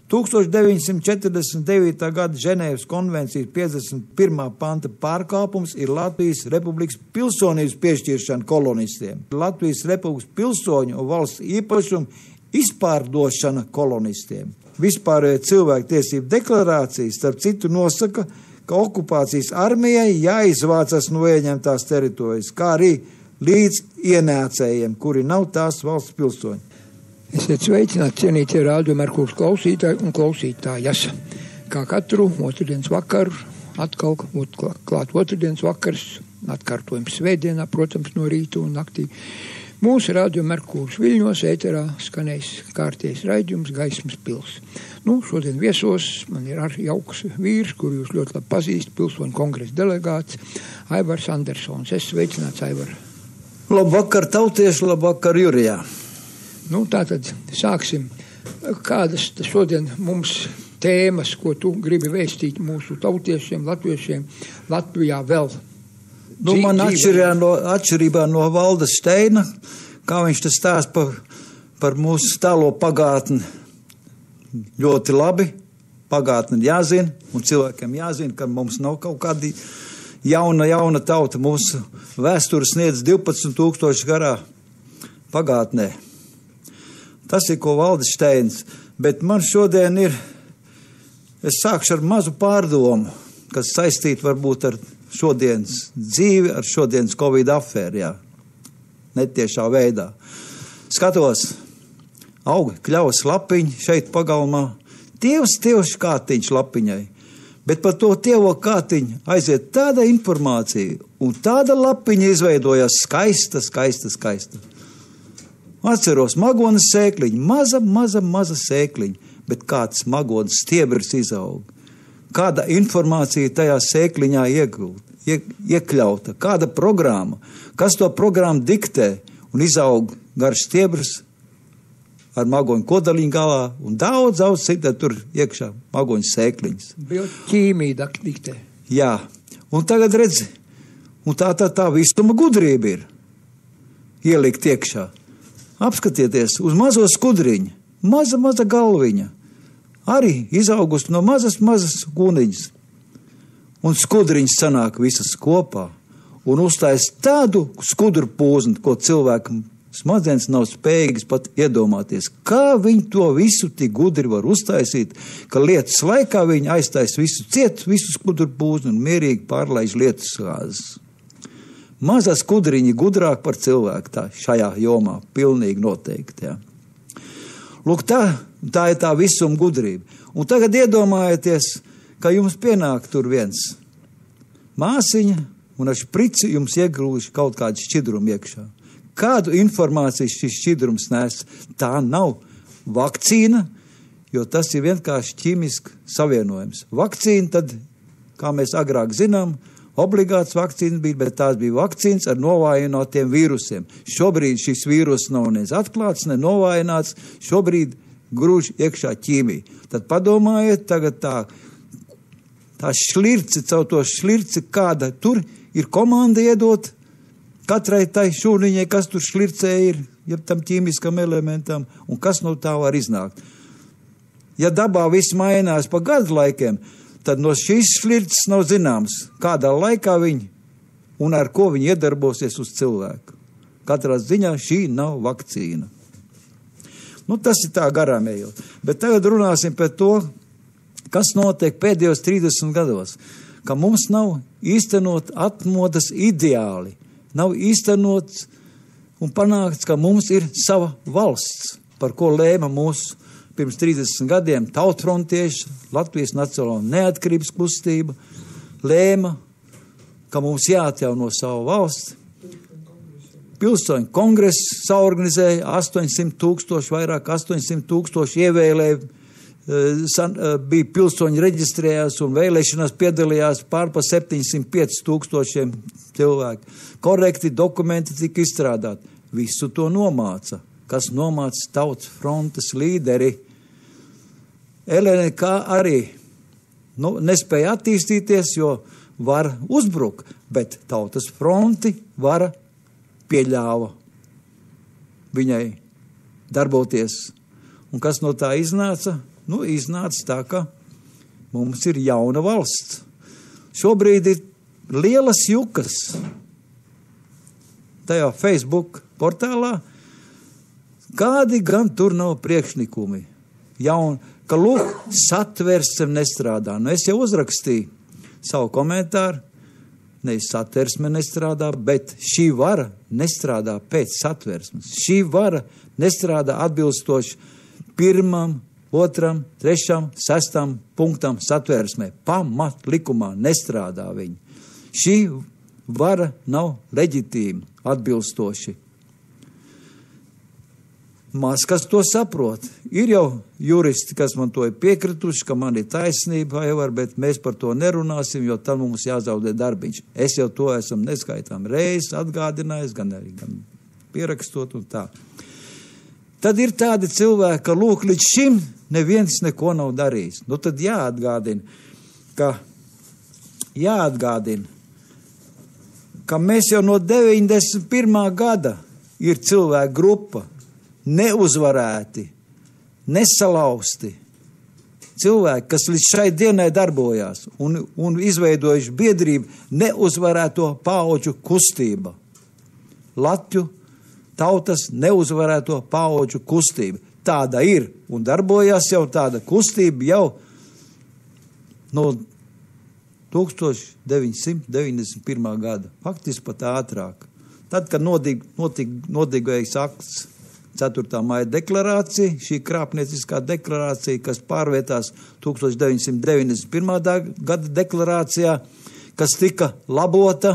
1949. Gada Ženēvas konvencijas 51. panta pārkāpums ir Latvijas Republikas pilsonības piešķiršana kolonistiem. Latvijas Republikas pilsoņu un valsts īpašumu izpārdošana kolonistiem. Vispārējo cilvēktiesību deklarācija, starp citu, nosaka, ka okupācijas armijai jāizvācas no ieņemtās teritorijas, kā arī līdz ienācējiem, kuri nav tās valsts pilsoņi. Esiet sveicināti, cienītie Radio Merkurs klausītāji un klausītājas. Kā katru otrdienas vakaru, atkal klāt otrdienas vakars, atkārtojums svētdienā, protams, no rīta un naktī. Mūsu Radio Merkurs Viļņos ēterā skanēs kārtējs raidījums Gaismas pils. Šodien viesos man ir jauks vīrs, kuru jūs ļoti labi pazīst, pilsoņu kongresa delegāts Aivars Andersons. Es sveicināts, Aivar. Labvakar, tautieši, labvakar, Jurijā. Tātad sāksim. Kādas šodien mums tēmas, ko tu gribi vēstīt mūsu tautiešiem, latviešiem, Latvijā vēl? Man atšķirībā no Valda Steina, kā viņš te stāst par mūsu tālo pagātni, ļoti labi. Pagātni jāzina, un cilvēkiem jāzina, ka mums nav kaut kādi jauna tauta. Mūsu vēsture sniedz 12,000 garā pagātnē. Tas ir, ko Valdis Steins, bet man šodien es sākšu ar mazu pārdomu, kas saistīta varbūt ar šodienas dzīvi, ar šodienas Covid afēru, netiešā veidā. Skatos, aug kļavas lapiņi šeit pagalmā, tievs kātiņš lapiņai, bet par to tievo kātiņu aiziet tāda informācija, un tāda lapiņa izveidojās skaista. Atceros magonas sēkliņu, maza sēkliņa, bet kāds magonas stiebris izaug. Kāda informācija tajā sēkliņā iekļauta, kāda programma, kas to programmu diktē, un izaug garš stiebris ar magoņu kodaliņu galā, un daudz citā tur iekšā magoņu sēkliņas. Bioķīmija diktē. Jā, un tagad redzi, un tā visuma gudrība ir ielikt iekšā. Apskatieties uz mazo skudriņu, maza galviņa, arī izaugusi no mazas guniņas. Un skudriņas sanāk visas kopā un uztais tādu skudru pūzni, ko cilvēkam smadzenes nav spējīgas pat iedomāties. Kā viņi to visu tik gudri var uztaisīt, ka lietas laikā viņi aiztais visu skudru pūzni un mierīgi pārlaiž lietas gāzes. Mazā skudriņa gudrāk par cilvēku šajā jomā, pilnīgi noteikti. Jā. Lūk, tā ir tā visuma gudrība. Un tagad iedomājieties, ka jums pienāk tur viens māsiņa un ar šprici jums iegrūž kaut kādu šķidrumu iekšā. Kādu informāciju šis šķidrums nes? Tā nav vakcīna, jo tas ir vienkārši ķīmisks savienojums. Vakcīna tad, kā mēs agrāk zinām, obligāts vakcīnas bija, bet tās bija vakcīnas ar novājinātiem vīrusiem. Šobrīd šis vīrus nav ne atklāts, ne novājināts, šobrīd grūž iekšā ķīmija. Tad padomājiet tagad tā šlirci, caur to šlirci, kāda tur ir komanda iedot katrai tai šūniņai, kas tur šlircē ir, ja tam ķīmiskam elementam, un kas no tā var iznākt. Ja dabā viss mainās pa gadu laikiem, tad no šīs šlirces nav zināms, kādā laikā viņi un ar ko viņi iedarbosies uz cilvēku. Katrā ziņā šī nav vakcīna. Tas ir tā garām ejot. Bet tagad runāsim par to, kas notiek pēdējos 30 gados, ka mums nav īstenot atmodas ideāli, nav īstenots un panākts, ka mums ir sava valsts, par ko lēma mūsu pirms 30 gadiem tautfrontieši, Latvijas Nacionālā neatkarības kustība, lēma, ka mums jāatjauno savu valsti. Pilsoņu kongress saorganizēja 800,000, vairāk 800,000 ievēlēja, bija pilsoņi reģistrējās un vēlēšanās piedalījās pār pa 705,000 cilvēku. Korekti dokumenti tika izstrādāti. Visu to nomāca. Kas nomāca tautas frontes līderi. LNK arī nespēja attīstīties, jo var uzbrukt, bet tautas fronti vara pieļāva viņai darboties. Un kas no tā iznāca? nu, iznāca tā, ka mums ir jauna valsts. Šobrīd ir lielas jukas tajā Facebook portālā, kādi gan tur nav priekšnikumi. Ka lūk, satversme nestrādā. Nu, es jau uzrakstīju savu komentāru, nevis satversme nestrādā, bet šī vara nestrādā pēc satversmes. Šī vara nestrādā atbilstoši 1., 2., 3., 6. punktam satversmē. Pamat likumā nestrādā viņi. Šī vara nav leģitīma atbilstoši. Maz kas to saprot. Ir jau juristi, kas man to ir piekrituši, ka man ir taisnība, bet mēs par to nerunāsim, jo tad mums jāzaudē darbiņš. Es jau to esam neskaitām reizes atgādinājis, gan pierakstot un tā. Tad ir tādi cilvēki, ka lūk, līdz šim neviens neko nav darījis. Nu tad jāatgādina, ka mēs jau no 91. gada ir cilvēku grupa, neuzvarēti, nesalausti cilvēki, kas līdz šai dienai darbojās un izveidojuši biedrību neuzvarēto paauģu kustība. Latju tautas neuzvarēto paauģu kustība. Tāda ir un darbojās jau tāda kustība jau no 1991. gada. Faktiski pat ātrāk. Tad, kad nodīgais akts 4. maija deklarācija, šī krāpnieciskā deklarācija, kas pārvietās 1991. gada deklarācijā, kas tika labota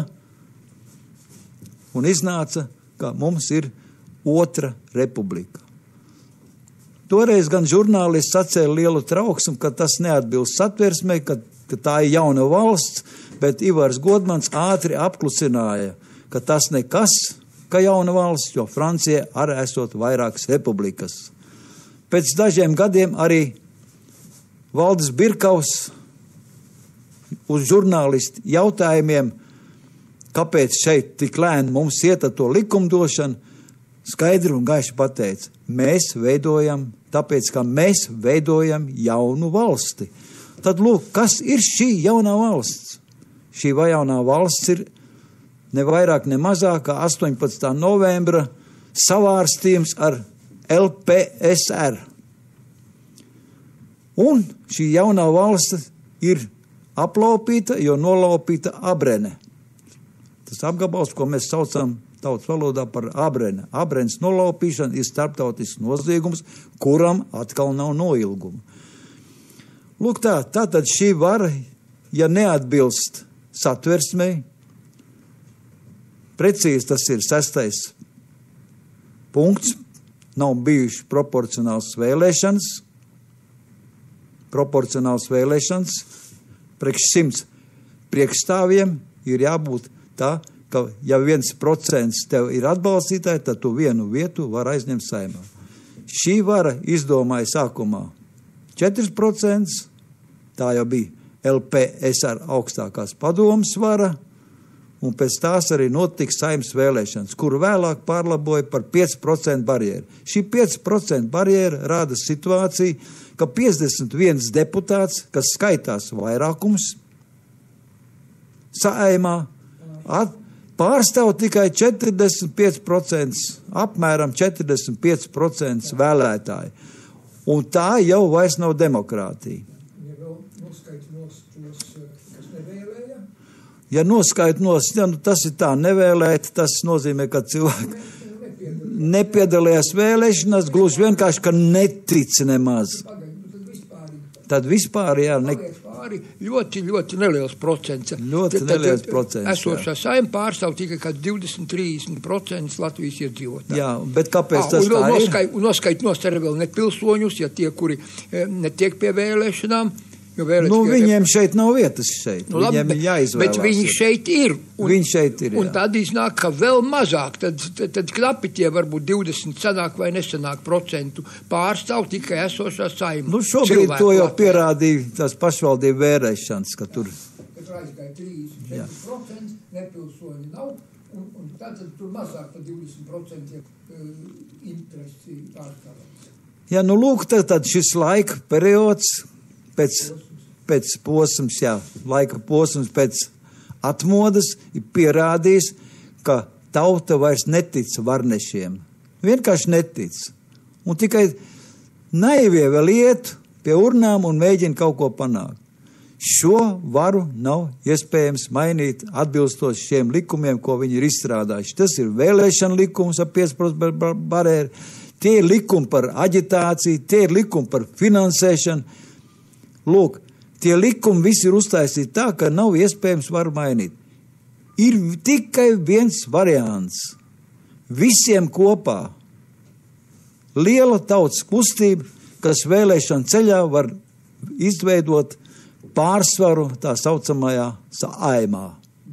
un iznāca, ka mums ir otra republika. Toreiz gan žurnālisti sacēla lielu trauksmu, ka tas neatbilst satversmei, ka tā ir jauna valsts, bet Ivars Godmans ātri apklusināja, ka tas nekas, ka jauna valsts, jo Francija arī esot vairākas republikas. Pēc dažiem gadiem arī Valdis Birkaus uz žurnālistu jautājumiem, kāpēc šeit tik lēni mums iet ar to likumdošanu, skaidri un gaiši pateica, mēs veidojam, tāpēc, ka mēs veidojam jaunu valsti. Tad lūk, kas ir šī jaunā valsts? Šī jaunā valsts ir ne vairāk, ne mazāk kā 18. novembra savārstījums ar LPSR. Un šī jaunā valsts ir aplaupīta, jo nolaupīta Abrene. Tas apgabals, ko mēs saucam tautas valodā par Abrene. Abrenes nolaupīšana ir starptautisks noziegums, kuram atkal nav noilguma. Lūk tātad šī vara, ja neatbilst satversmei, precīzi tas ir 6. punkts, nav bijuši proporcionāls vēlēšanas, priekš 100 priekšstāvjiem ir jābūt tā, ka ja 1% tev ir atbalstītāji, tad tu vienu vietu var aizņemt Saeimā. Šī vara izdomāja sākumā 4%, tā jau bija LPSR augstākās padomas vara, un pēc tās arī notika Saeimas vēlēšanas, kuru vēlāk pārlaboja par 5% barjeru. Šī 5% barjera rāda situāciju, ka 51 deputāts, kas skaitās vairākums Saeimā, pārstāv tikai 45%, apmēram 45% vēlētāji. Un tā jau vairs nav demokrātija. Ja vēl noskait tos, kas nevēlēja? Ja noskait tas ir tā nevēlēt, tas nozīmē, ka cilvēki nepiedalījās vēlēšanās, gluži vienkārši, ka netic nemaz. Tad vispār, jā. Ļoti, ļoti neliels procents. Neliels procents. Esošā Saeima pārstāv tikai 20-30% Latvijas iedzīvotāji. Jā, bet kāpēc tas tā ir? Un noskait arī vēl nepilsoņus, ja tie, kuri netiek pie vēlēšanām. Viņiem šeit nav vietas šeit. Viņiem ir jāizvēlās. Bet viņi šeit ir. Viņi šeit ir, jā. Un tad iznāk, ka vēl mazāk, tad knapi tie varbūt 20 sanāk vai nesanāk procentu pārstāv tikai esošā Saeima. Šobrīd to jau pierādīja tās pašvaldību vērēšanas, ka tur. Bet aizgāja 34%, nepilsoņi nav, un tad tur mazāk par 20% interesi pārstāvās. Jā, nu lūk, tad šis laika periods pēc posms, laika posms pēc atmodas ir pierādījis, ka tauta vairs netic varnešiem. Vienkārši netic. Un tikai naivie vēl iet pie urnām un mēģina kaut ko panākt. Šo varu nav iespējams mainīt atbilstoši šiem likumiem, ko viņi ir izstrādājuši. Tas ir vēlēšana likums ar 5% barēru, tie ir likumi par aģitāciju, tie ir likumi par finansēšanu. Lūk, tie likumi visi ir uztaisīti tā, ka nav iespējams varu mainīt. Ir tikai viens variants. Visiem kopā liela tautas kustība, kas vēlēšana ceļā var izveidot pārsvaru tā saucamajā saimā.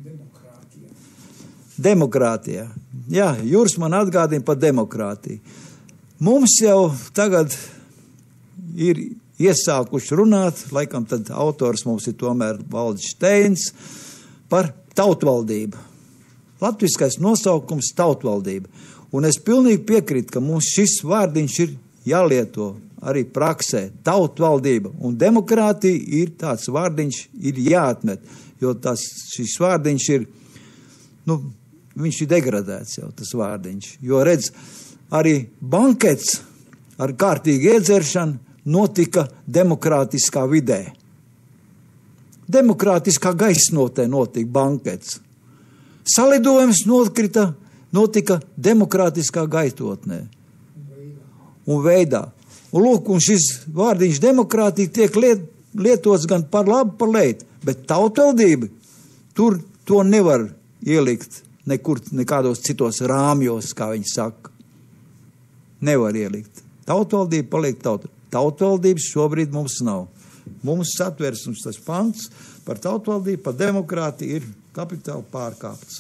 Demokrātijā. Jā, Juris man atgādina par demokrātiju. Mums jau tagad ir iesākuši runāt, laikam tad autors mums ir tomēr Valdis Steins, par tautvaldību. Latviskais nosaukums tautvaldība. Un es pilnīgi piekrītu, ka mums šis vārdiņš ir jālieto arī praksē. Tautvaldība un demokrātija ir tāds vārdiņš, ir jāatmet, jo šis vārdiņš ir, viņš ir degradēts jau, tas vārdiņš. Jo redz, arī bankets ar kārtīgu iedzeršanu notika demokrātiskā vidē. Demokrātiskā gaisnotē notika bankets. Salidojums notika demokrātiskā gaitotnē un veidā. Un lūk, un šis vārdiņš demokrātija tiek lietots gan par labu, par leitu, bet tautvaldība, tur to nevar ielikt nekur, nekādos citos rāmjos, kā viņi saka. Nevar ielikt. Tautvaldība paliek tautvaldības šobrīd mums nav. Mums satversmes tas pants par tautvaldību, par demokrātiju ir kapitāli pārkāpts.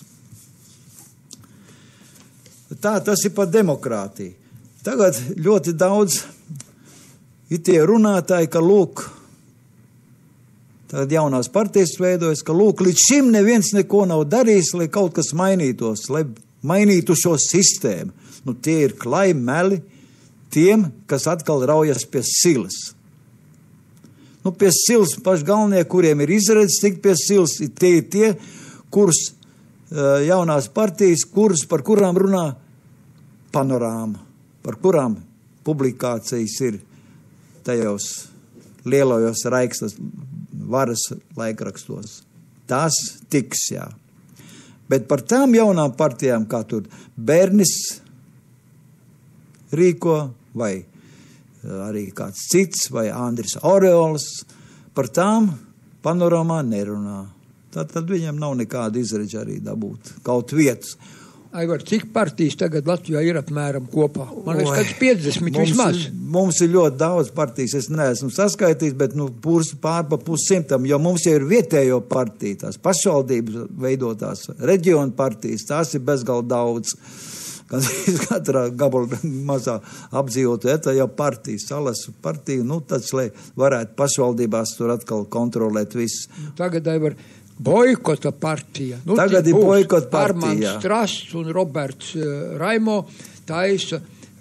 Tā, tas ir par demokrātiju. Tagad ļoti daudz ir tie runātāji, ka lūk, tagad jaunās partijas veidojas, ka lūk, līdz šim neviens neko nav darījis, lai kaut kas mainītos, lai mainītu šo sistēmu. Tie ir klai meli tiem, kas atkal raujas pie silas. Pie silas paši galvenie, kuriem ir izredzes tikt pie silas, ir tie, kurus jaunās partijas, par kurām runā Panorāma, par kurām publikācijas ir tajos lielajos raikstas varas laikrakstos. Tas tiks, jā. Bet par tām jaunām partijām, kā tur Bernis rīko, vai arī kāds cits, vai Andris Oreols, par tām Panorāmā nerunā. Tad viņam nav nekāda izredze arī dabūt kaut vietas. Aivar, cik partijas tagad Latvijā ir apmēram kopā? Man liekas, kāds 50 vismaz. Mums ir ļoti daudz partijas, es neesmu saskaitījis, bet pār pa 100, jo mums jau ir vietējo partiju, tās pašvaldības veidotās reģionu partijas, tās ir bezgalīgi daudz. Katrā gabala mazā apdzīvotā tā jau partija, salasu partiju, tāds, lai varētu pašvaldībās tur atkal kontrolēt visu. Tagad, Aivar, boikota partija. Tagad ir boikota partija. Armands Strasts un Roberts Raimo taisa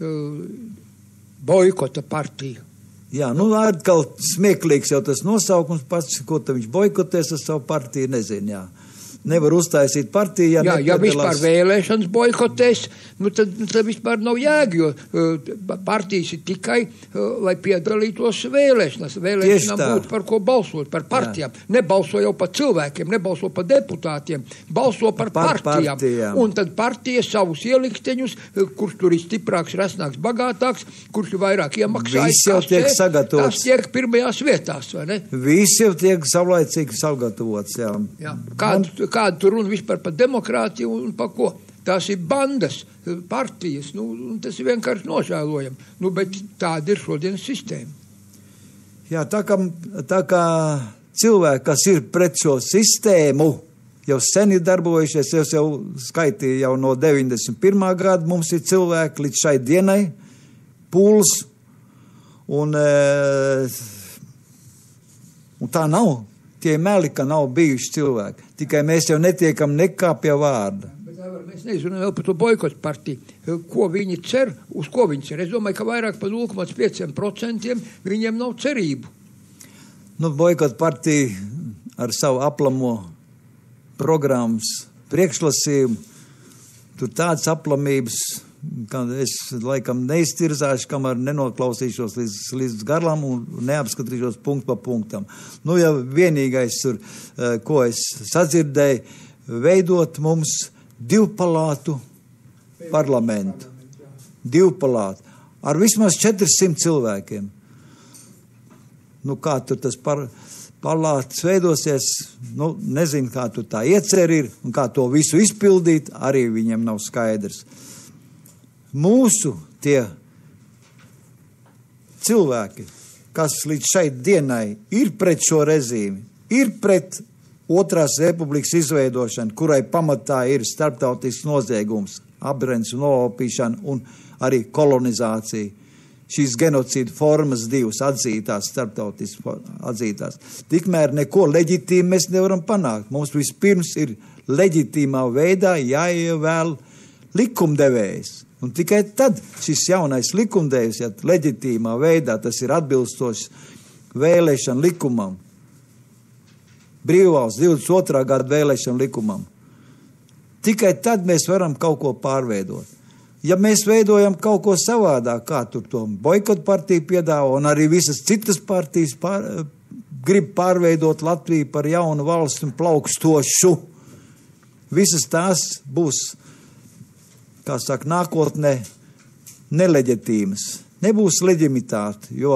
boikota partiju. Jā, atkal smieklīgs jau tas nosaukums pats, ko viņš boikotēs ar savu partiju, nezinu, jā. Nevar uztaisīt partiju, ja vispār vēlēšanas boikotēs, tad vispār nav jēga, jo partijas ir tikai, lai piedalītos vēlēšanas. Vēlēšanām būtu par ko balsot, par partijām. Jā. Nebalso jau par cilvēkiem, nebalso par deputātiem, balso par partijām. Un tad partija savus ielikteņus, kurš tur ir stiprāks, resnāks, bagātāks, kurš ir vairāk iemaksājis. Viss jau tiek sagatavots. Tas tiek pirmajās vietās, vai ne? Viss jau tiek savlaicīgi sagatavots, jā. Jā. Kāda tur runa vispār par demokrātiju un par ko? Tās ir bandas, partijas, tas ir vienkārši nožēlojami. Bet tāda ir šodienas sistēma. Jā, tā kā cilvēki, kas ir pret šo sistēmu, jau sen ir darbojušies, es jau skaitīju jau no 91. gada, mums ir cilvēki līdz šai dienai, pūls, un tā nav. Tie meli, ka nav bijuši cilvēki. Tikai mēs jau netiekam nekā pie vārda. Mēs nezinām vēl par to boikotu partiju, ko viņi cer, uz ko viņi cer. Es domāju, ka vairāk par 0,5% viņiem nav cerību. Nu, boikotu partija ar savu aplamo programmas priekšlasījumu, tur tādas aplamības, ka es laikam neiztirzāšu, kamēr nenoklausīšos līdz garlam un neapskatīšos punktu pa punktam. Nu, ja vienīgais tur, ko es sadzirdēju, veidot mums divpalātu parlamentu. Divpalātu. Ar vismaz 400 cilvēkiem. Nu, kā tur tas palāts veidosies, nu, nezinu, kā tur tā iecer ir un kā to visu izpildīt, arī viņiem nav skaidrs. Mūsu tie cilvēki, kas līdz šai dienai ir pret šo režīmu, ir pret Otrās republikas izveidošanu, kurai pamatā ir starptautisks noziegums, apbrens un nolaupīšana un arī kolonizācija. Šīs genocīda formas divas atzītās, starptautiski atzītās. Tikmēr neko leģitīmu mēs nevaram panākt. Mums vispirms ir leģitīmā veidā jāievēl likumdevējs. Un tikai tad šis jaunais likumdevējs, ja leģitīmā veidā tas ir atbilstošs vēlēšana likumam, brīvvalsts 22. gada vēlēšana likumam, tikai tad mēs varam kaut ko pārveidot. Ja mēs veidojam kaut ko savādāk, kā tur to boikotu partiju piedāvā, un arī visas citas partijas grib pārveidot Latviju par jaunu valsti un plaukstošu, visas tās būs, kā saka, nākotnē neleģitīmas. Nebūs leģimitāte, jo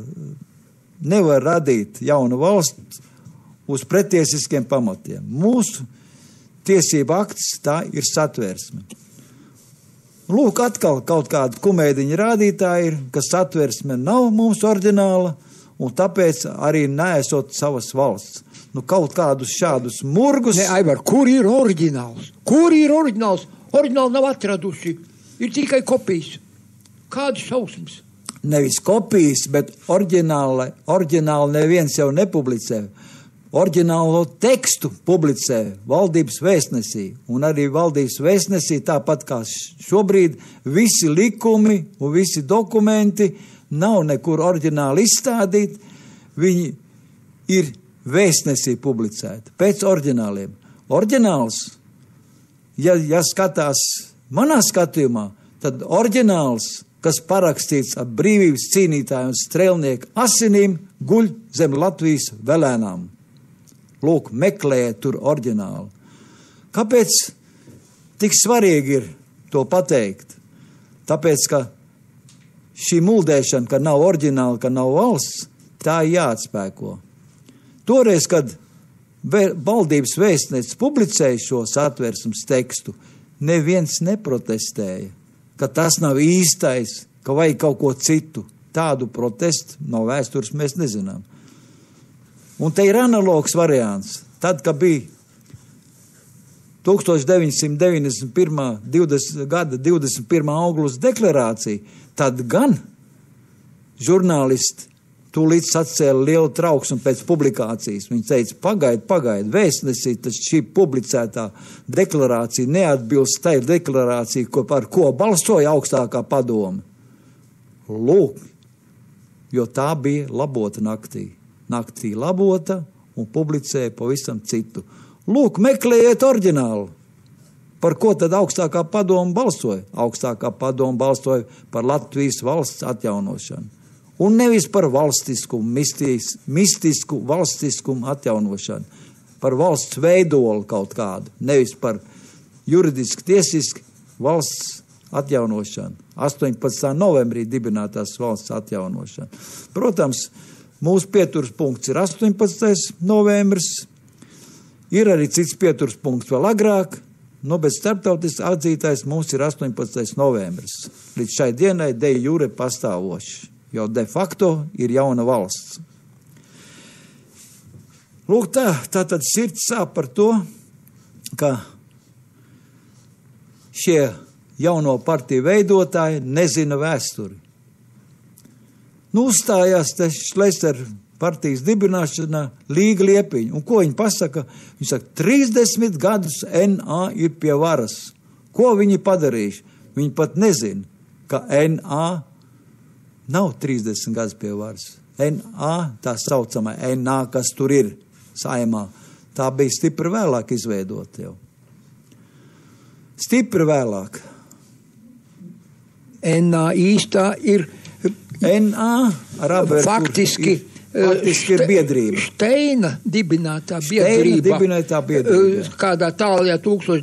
nevar radīt jaunu valsti uz pretiesiskiem pamatiem. Mūsu tiesība akts tā ir satversme. Lūk, atkal kaut kāda kumēdiņa rādītāja ir, ka satversme nav mums oriģināla un tāpēc arī neesot savas valsts. Nu, kaut kādus šādus murgus. Ne, Aivar, kur ir oriģināls? Kur ir oriģināls? Oriģināli nav atraduši, ir tikai kopijas. Kādas šausmas? Nevis kopijas, bet oriģināli neviens jau nepublicē. Oriģinālo tekstu publicē valdības vēstnesī, un arī valdības vēstnesī, tāpat kā šobrīd, visi likumi un visi dokumenti nav nekur oriģināli izstādīti, viņi ir vēstnesī publicēti, pēc oriģināliem. Oriģināls, ja skatās manā skatījumā, tad oriģināls, kas parakstīts ar brīvības cīnītāju un strēlnieku asinīm, guļ zem Latvijas velēnām. Lūk, meklējiet tur oriģinālu. Kāpēc tik svarīgi ir to pateikt? Tāpēc, ka šī muldēšana, ka nav oriģināla, ka nav valsts, tā jāatspēko. Toreiz, kad valdības vēstnesis publicēja šo satversmes tekstu, neviens neprotestēja, ka tas nav īstais, ka vajag kaut ko citu. Tādu protestu no vēstures mēs nezinām. Un te ir analogs variants. Tad, kad bija 1991. gada 21. augusta deklarācija, tad gan žurnālisti tūlīt sacēla lielu trauksmu pēc publikācijas. Viņi teica, pagaid, vēstnesī, tas šī publicētā deklarācija neatbilst tai deklarācija, par ko balsoja augstākā padome. Lūk, jo tā bija labota naktī. Naktī labota un publicēja pavisam citu. Lūk, meklējiet oriģinālu. Par ko tad augstākā padoma balsoja? Augstākā padoma balsoja par Latvijas valsts atjaunošanu. Un nevis par valstiskumu, mistisku valstiskumu atjaunošanu. Par valsts veidolu kaut kādu. Nevis par juridiski tiesiski valsts atjaunošanu. 18. novembrī dibinātās valsts atjaunošanu. Protams, mūsu pieturas punkts ir 18. novembris, ir arī cits pieturas punkts vēl agrāk, bet starptautiski atzītais mums ir 18. novembris. Līdz šai dienai de jure pastāvoši, jo de facto ir jauna valsts. Lūk, tā tad sirds sāp par to, ka šie jauno partiju veidotāji nezina vēsturi. Uzstājās te Šlesera partijas dibināšanā Līga Liepiņa. Un ko viņi pasaka? Viņi saka, 30 gadus NA ir pie varas. Ko viņi padarījuši? Viņi pat nezina, ka NA nav 30 gadus pie varas. NA, tā saucamā NA, kas tur ir Saeimā, tā bija stipri vēlāk izveidota jau. Stipri vēlāk. NA īstā ir NA ar abertu faktiski ir biedrība. Steina dibinātā biedrība. Kādā tālajā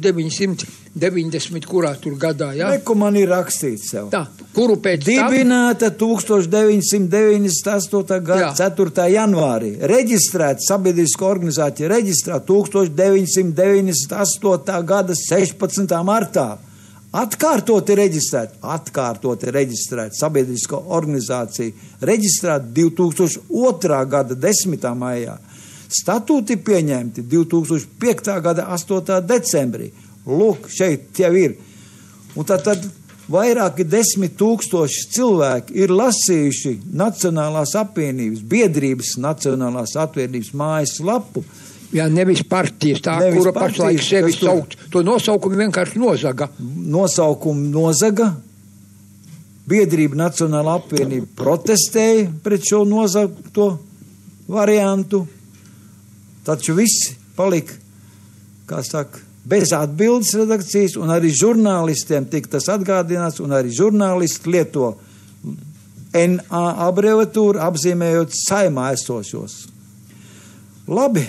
1990, kurā tur gadā, jā? Reku man ir rakstīts jau. Tā, kuru pēc dibināta 1998. gada 4. janvārī. Reģistrēta sabiedrisko organizācija reģistrēta 1998. gada 16. martā. Atkārtoti reģistrēta sabiedrisko organizāciju, reģistrēta 2002. gada 10. maijā. Statūti pieņemti 2005. gada 8. decembrī. Lūk, šeit jau ir. Un tad vairāki 10 000 cilvēki ir lasījuši Nacionālās apvienības, biedrības Nacionālās apvienības mājas lapu. Jā, nevis partijas, tā, nevis kura pašlaik sevi saukt. To nosaukumu vienkārši nozaga. Nosaukumu nozaga. Biedrība Nacionālā apvienība protestēja pret šo nozagto variantu. Taču visi palika, kā saka, bez atbildes redakcijas, un arī žurnālistiem tika tas atgādināts, un arī žurnālisti lieto NA abreviatūru, apzīmējot Saeimā esošos. Labi.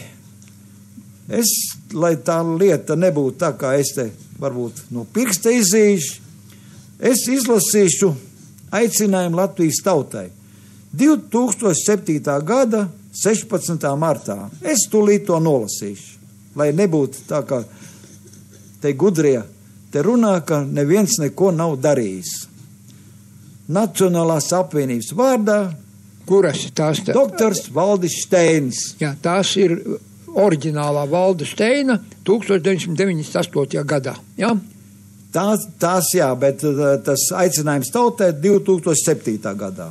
Lai tā lieta nebūtu tā, kā es te varbūt no pirksta izzīšu, es izlasīšu aicinājumu Latvijas tautai. 2007. gada 16. martā. Es tūlīt to nolasīšu, lai nebūtu tā, kā te gudrie te runā, ka neviens neko nav darījis. Nacionālās apvienības vārdā. Kuras tās? Doktors Valdis Steins. Jā, tās ir oriģinālā Valda Steina 1998. gadā, jā? Tās jā, bet tas aicinājums tautai 2007. gadā.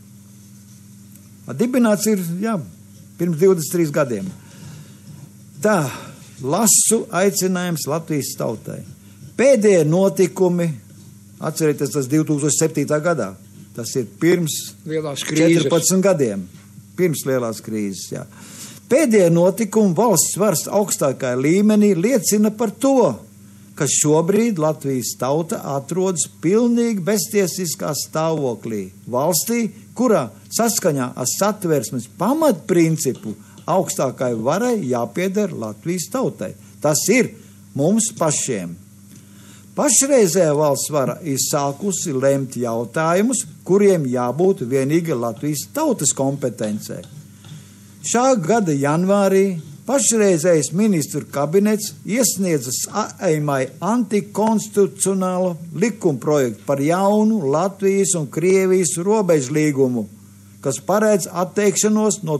Dibināts ir, jā, pirms 23 gadiem. Tā, lasu aicinājums Latvijas tautai. Pēdējie notikumi, atcerieties, tas 2007. gadā, tas ir pirms 14 gadiem, pirms lielās krīzes, jā. Pēdējie notikumi valsts varas augstākajā līmenī liecina par to, ka šobrīd Latvijas tauta atrodas pilnīgi beztiesiskā stāvoklī valstī, kurā saskaņā ar Satversmes pamatprincipu augstākajai varai jāpieder Latvijas tautai. Tas ir mums pašiem. Pašreizējā valsts vara ir sākusi lemt jautājumus, kuriem jābūt vienīgi Latvijas tautas kompetencē. Šā gada janvārī pašreizējais ministru kabinets iesniedza Saeimai antikonstitucionālu likumprojektu par jaunu Latvijas un Krievijas robežlīgumu, kas paredz atteikšanos no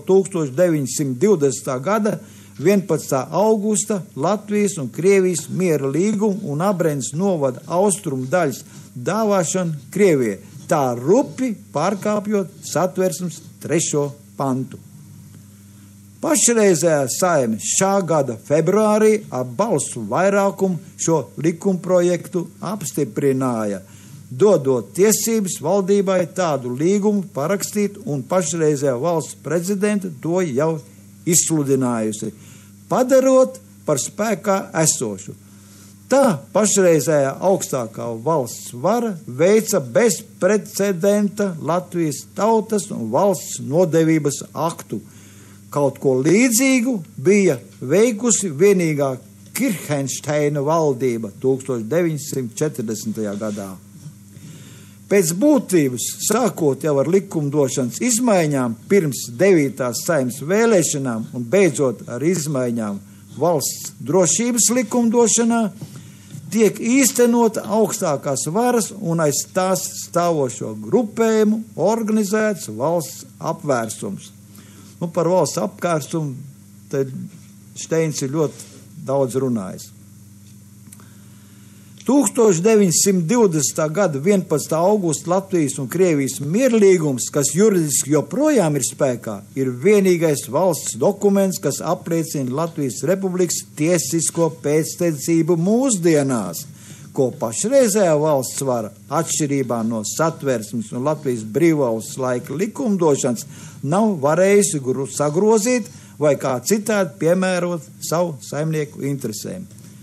1920. gada 11. augusta Latvijas un Krievijas miera līgumu un Abrenes novada austrumu daļas dāvāšanu Krievijai, tā rupi pārkāpjot Satversmes 3. pantu. Pašreizējā Saeime šā gada februārī ar balsu vairākumu šo likumprojektu apstiprināja, dodot tiesības valdībai tādu līgumu parakstīt, un pašreizējā valsts prezidenta to jau izsludinājusi, padarot par spēkā esošu. Tā pašreizējā augstākā valsts vara veica bezprecedenta Latvijas tautas un valsts nodevības aktu. Kaut ko līdzīgu bija veikusi vienīgā Kirhensteina valdība 1940. gadā. Pēc būtības, sākot jau ar likumdošanas izmaiņām pirms 9. Saeimas vēlēšanām un beidzot ar izmaiņām valsts drošības likumdošanā, tiek īstenota augstākās varas un aiz tās stāvošo grupējumu organizēts valsts apvērsums. Par valsts apkārstumu te Steins ir ļoti daudz runājis. 1920. gada 11. augusta Latvijas un Krievijas mierlīgums, kas juridiski joprojām ir spēkā, ir vienīgais valsts dokuments, kas apliecina Latvijas Republikas tiesisko pēctecību mūsdienās, ko pašreizējā valsts vara atšķirībā no Satversmes un Latvijas brīvvalsts laika likumdošanas nav varējusi sagrozīt vai kā citādi piemērot savu saimnieku interesēm.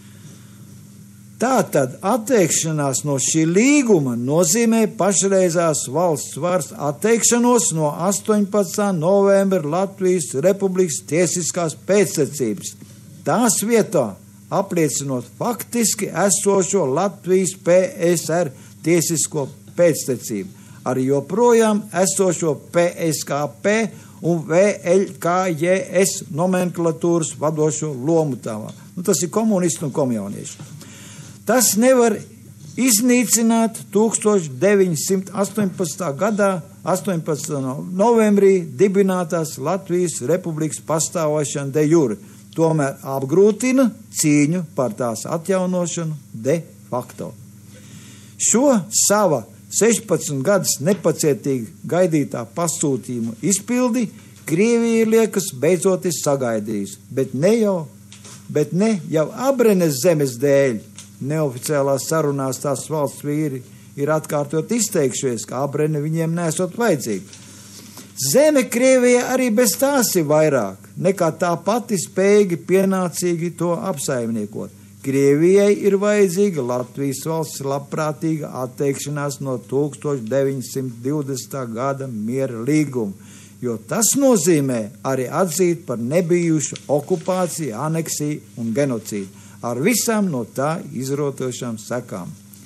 Tātad atteikšanās no šī līguma nozīmē pašreizās valsts varas atteikšanos no 18. novembra Latvijas Republikas tiesiskās pēctecības. Tās vietā apliecinot faktiski esošo Latvijas PSR tiesisko pēctecību ar joprojām esošo PSKP un VLKJS nomenklatūras vadošo lomu tavā. Tas ir komunisti un komjaunieši. Tas nevar iznīcināt 1918. gadā 18. novembrī dibinātās Latvijas Republikas pastāvēšanu de jure, tomēr apgrūtina cīņu par tās atjaunošanu de facto. Šo sava 16 gadus nepacietīgi gaidītā pasūtījuma izpildi Krievija liekas beidzot ir sagaidījusi, bet ne jau Abrenes zemes dēļ. Neoficiālās sarunās tās valsts vīri ir atkārtot izteikšies, ka Abrene viņiem nesot vajadzīgi. Zeme Krievija arī bez tās ir vairāk, nekā tā pati spējīgi pienācīgi to apsaimniekot. Krievijai ir vajadzīga Latvijas valsts labprātīga atteikšanās no 1920. gada miera līguma, jo tas nozīmē arī atzīt par nebijušu okupāciju, aneksiju un genocīdu, ar visām no tā izrotošām sekām.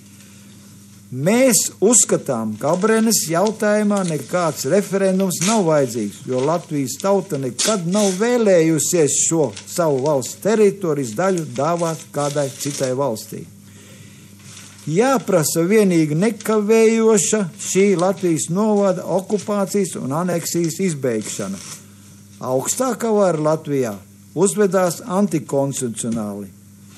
Mēs uzskatām, ka Abrenes jautājumā nekāds referendums nav vajadzīgs, jo Latvijas tauta nekad nav vēlējusies šo savu valsts teritorijas daļu dāvāt kādai citai valstī. Jāprasa vienīgi nekavējoša šī Latvijas novada okupācijas un aneksijas izbeigšana. Augstākā vara Latvijā uzvedās antikonstitucionāli.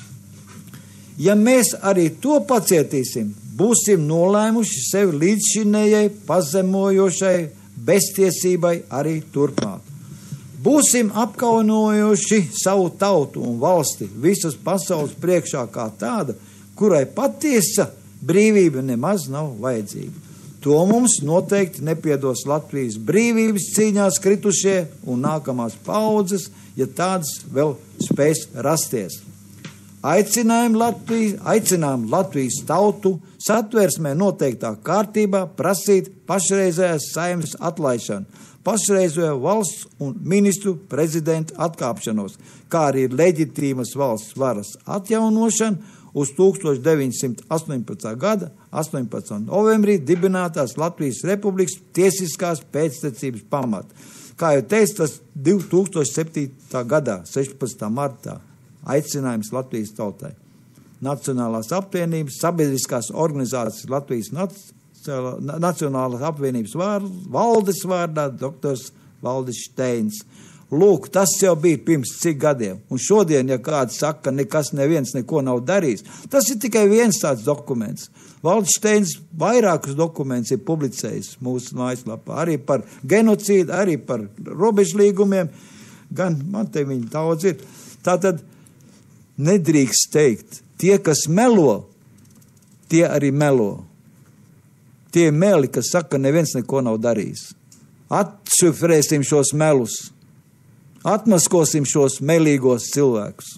Ja mēs arī to pacietīsim, būsim nolēmuši sevi līdzšinējai, pazemojošai beztiesībai arī turpmāk. Būsim apkaunojuši savu tautu un valsti visas pasaules priekšā kā tāda, kurai patiesa brīvība nemaz nav vajadzīga. To mums noteikti nepiedos Latvijas brīvības cīņās kritušie un nākamās paudzes, ja tādas vēl spēs rasties. Aicinām Latvijas tautu Satversmē noteiktā kārtībā prasīt pašreizējās Saeimas atlaišanu, pašreizējo valsts un ministru prezidentu atkāpšanos, kā arī leģitīmas valsts varas atjaunošanu uz 1918. gada 18. novembrī dibinātās Latvijas Republikas tiesiskās pēctecības pamata. Kā jau teicu, tas 2007. gadā 16. martā. Aicinājums Latvijas tautai. Nacionālās apvienības, sabiedriskās organizācijas Latvijas Nacionālās apvienības valdes vārdā doktors Valdis Steins. Lūk, tas jau bija pirms cik gadiem. Un šodien, ja kāds saka, nekas neviens neko nav darījis, tas ir tikai viens tāds dokuments. Valdis Steins vairākus dokumentus ir publicējis mūsu mājaslapā. Arī par genocīdu, arī par robežlīgumiem. Gan man te viņi daudz ir. Tātad nedrīkst teikt, tie, kas melo, tie arī melo. Tie meli, kas saka, neviens neko nav darījis. Atšifrēsim šos melus, atmaskosim šos melīgos cilvēkus.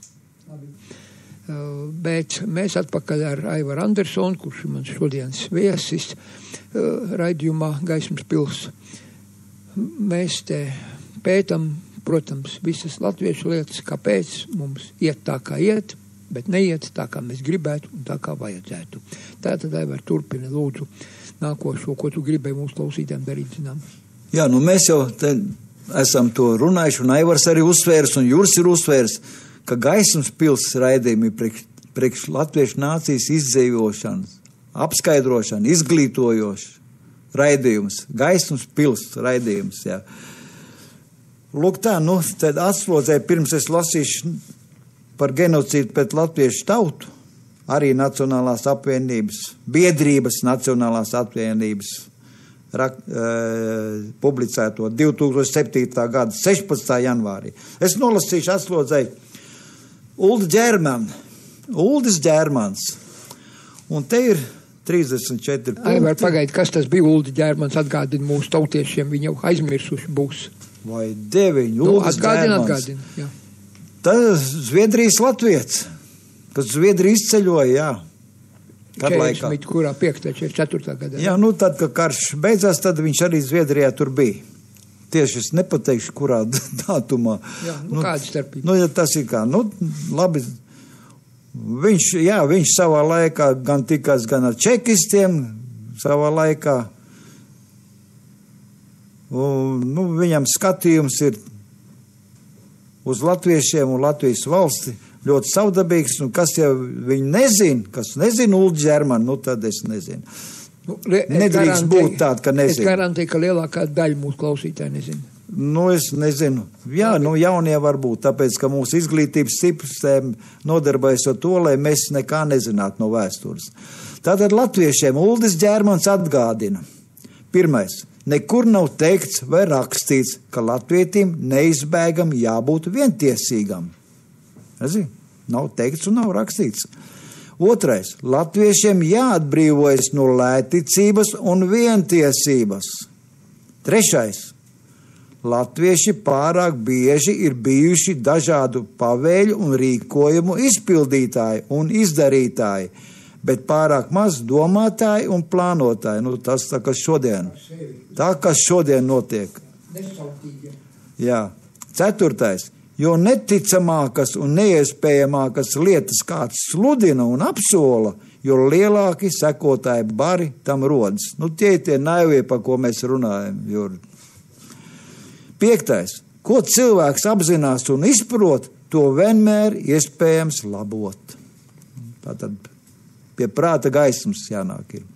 Bet mēs atpakaļ ar Aivaru Andersonu, kurš ir mans šodienas viesis raidījumā Gaismas pils. Mēs te pētam, protams, visas latviešu lietas, kāpēc mums iet tā, kā iet, bet neiet tā, kā mēs gribētu un tā, kā vajadzētu. Tātad, Aivar, turpini lūdzu nākošo, ko tu gribēji mūsu klausītājiem darīt, zinām. Jā, mēs jau esam to runājuši, un Aivars arī uzsvērs, un Juris ir uzsvērs, ka Gaismas pils raidījumi priekš latviešu nācijas izdzīvošanas, apskaidrošana, izglītojošs raidījums, Gaismas pils raidījums, jā. Lūk tā, tad atslodzēju, pirms es lasīšu par genocīdu pret latviešu tautu, arī Nacionālās apvienības, biedrības Nacionālās apvienības publicēto 2007. gada 16. janvārī. Es nolasīšu atslodzēju Uldis Ģermans Un te ir 34 punkti. Var pagaid, kas tas bija Uldi Ģērmans, atgādina mūsu tautiešiem, viņi jau aizmirsuši būs. Vai 9, Uldis Ģērmans. Atgādina, jā. Tas Zviedrijas latviets, kas Zviedrija izceļoja, jā. Kad laikā? Kurā 5. 4. gadā. Jā, nu tad, kad karš beidzās, tad viņš arī Zviedrijā tur bija. Tieši es nepateikšu, kurā datumā. Jā, kāda starpība? Nu, ja tas ir kā, labi. Viņš savā laikā gan tikās gan ar čekistiem, savā laikā. Viņam skatījums ir uz latviešiem un Latvijas valsti ļoti savdabīgs, un kas jau viņi nezina Uldi Ģērmanu, tad es nezinu. Nedrīkst būt tāda, ka nezinu. Es garantēju, ka lielākā daļa mūsu klausītāji nezinu. Es nezinu. Jā, jaunie var būt, tāpēc, ka mūsu izglītības sistēma nodarbojas ar to, lai mēs nekā nezinātu no vēstures. Tātad latviešiem Uldis Ģērmans atgādina. Pirmais, nekur nav teikts vai rakstīts, ka latvietim neizbēgam jābūt vientiesīgam. Nav teikts un nav rakstīts. Otrais, latviešiem jāatbrīvojas no lētticības un vientiesības. Trešais, latvieši pārāk bieži ir bijuši dažādu pavēļu un rīkojumu izpildītāji un izdarītāji, bet pārāk maz domātāji un plānotāji. Tas tā, kas šodien notiek. Jā. Ceturtais, jo neticamākas un neiespējamākas lietas kāds sludina un apsola, jo lielāki sekotāji bari tam rodas. Tie ir tie naivie, par ko mēs runājam, Jurgi. 5. Ko cilvēks apzinās un izprot, to vienmēr iespējams labot. Tātad pie prāta gaismas jānāk ir.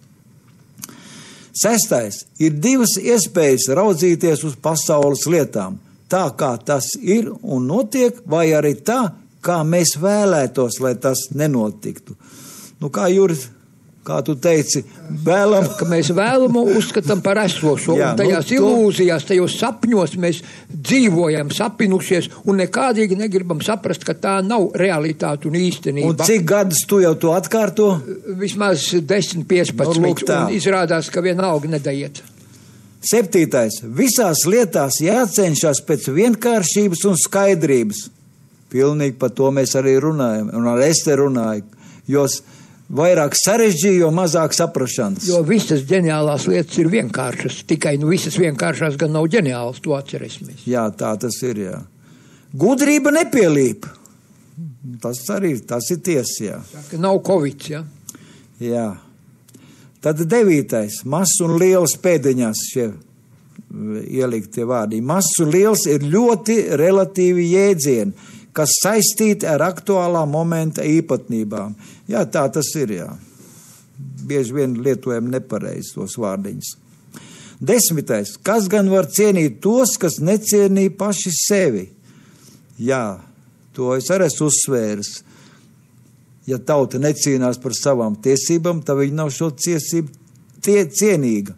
6. Ir divas iespējas raudzīties uz pasaules lietām. Tā, kā tas ir un notiek, vai arī tā, kā mēs vēlētos, lai tas nenotiktu. Kā Juris, kā tu teici, ka mēs vēlamu uzskatām par esošo, un tajās ilūzijās, tajos sapņos mēs dzīvojam, sapinušies, un nekādīgi negribam saprast, ka tā nav realitāte un īstenība. Un cik gadus tu jau to atkārto? Vismaz 10-15, un izrādās, ka vienalga nedaiet. 7. Visās lietās jācenšas pēc vienkāršības un skaidrības. Pilnīgi par to mēs arī runājam, un ar Esti runāju, jo vairāk sarežģīja, jo mazāk saprašanas. Jo visas ģeniālās lietas ir vienkāršas, tikai visas vienkāršās gan nav ģeniālas, to atcerēsimies. Jā, tā tas ir, jā. Gudrība nepielīp. Tas ir tiesa, jā. Saka, nav Covid, jā. Jā. Tad 9. Mazs un liels pēdiņās šie ieliktie vārdi. Mazs un liels ir ļoti relatīvi jēdzieni, kas saistīti ar aktuālā momenta īpatnībām. Jā, tā tas ir, jā. Bieži vien lietojam nepareizi tos vārdiņus. 10. Kas gan var cienīt tos, kas necienī paši sevi? Jā, to es arī esmu uzsvēris. Ja tauta necīnās par savām tiesībām, tad viņi nav šo tiesību cienīga.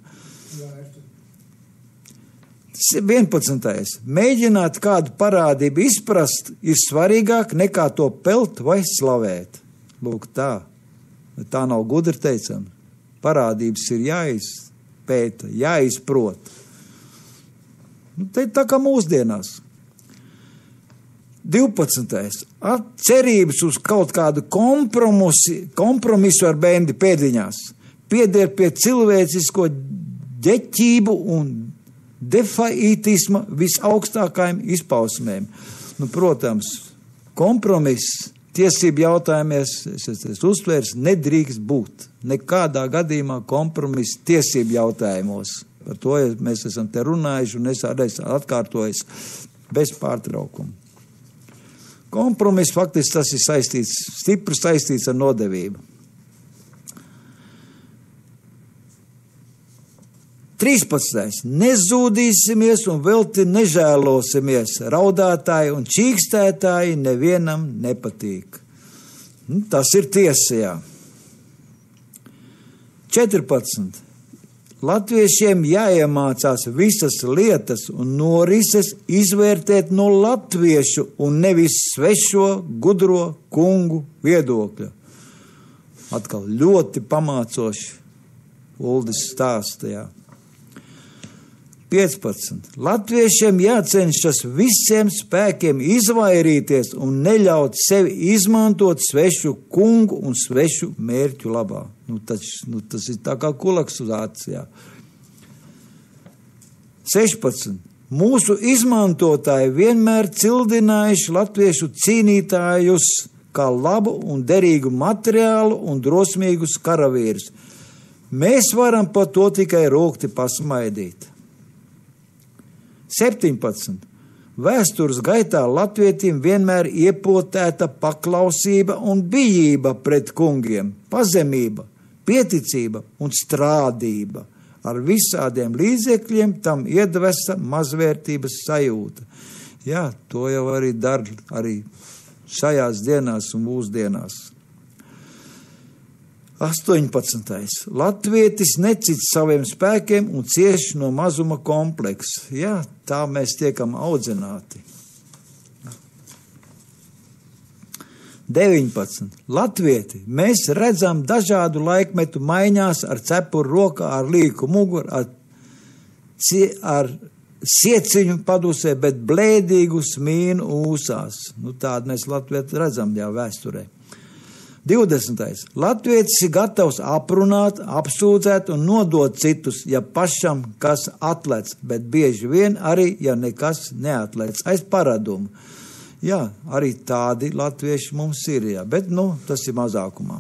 11. Mēģināt kādu parādību izprast ir svarīgāk nekā to pelt vai slavēt. Lūk, tā. Tā nav gudri teicama. Parādības ir jāizpēta, jāizprot. Tā kā mūsdienās. 12. Cerības uz kaut kādu kompromisu ar bendi pēdiņās pieder pie cilvēcisko ģeķību un defaitisma visaugstākajiem izpausmēm. Protams, kompromiss tiesību jautājumos, es uzsvērs, nedrīkst būt. Nekādā gadījumā kompromiss tiesību jautājumos. Par to mēs esam te runājuši un es arī atkārtojis bez pārtraukuma. Kompromiss faktiski tas ir stipri saistīts ar nodevību. 13. Nezūdīsimies un velti nežēlosimies. Raudātāji un čīkstētāji nevienam nepatīk. Tas ir tiesa, jā. 14. Latviešiem jāiemācās visas lietas un norises izvērtēt no latviešu un nevis svešo, gudro kungu viedokļa. Atkal ļoti pamācoši Uldis stāstījā. 15. Latviešiem jācenšas visiem spēkiem izvairīties un neļaut sevi izmantot svešu kungu un svešu mērķu labā. Tas ir tā kā kolaksuzācijā. 16. Mūsu izmantotāji vienmēr cildinājuši latviešu cīnītājus kā labu un derīgu materiālu un drosmīgus karavīrus. Mēs varam par to tikai rūgti pasmaidīt. 17. Vēstures gaitā latvietim vienmēr iepotēta paklausība un bijība pret kungiem, pazemība, pieticība un strādība. Ar visādiem līdzekļiem tam iedvesa mazvērtības sajūta. Jā, to jau arī dara arī šajās dienās un mūsdienās. 18. Latvietis necit saviem spēkiem un cieš no mazuma kompleksa. Jā, tā mēs tiekam audzināti. 19. Latvieti, mēs redzam dažādu laikmetu maiņās ar cepuru rokā, ar līku muguru, ar sieciņu padusē, bet blēdīgu smīnu ūsās. Tādu mēs Latvieti redzam jau vēsturē. 20. Latvietis ir gatavs aprunāt, apsūdzēt un nodot citus, ja pašam kas atlec, bet bieži vien arī, ja nekas neatlec, aiz paradumu. Jā, arī tādi latvieši mums ir, jā, bet, tas ir mazākumā.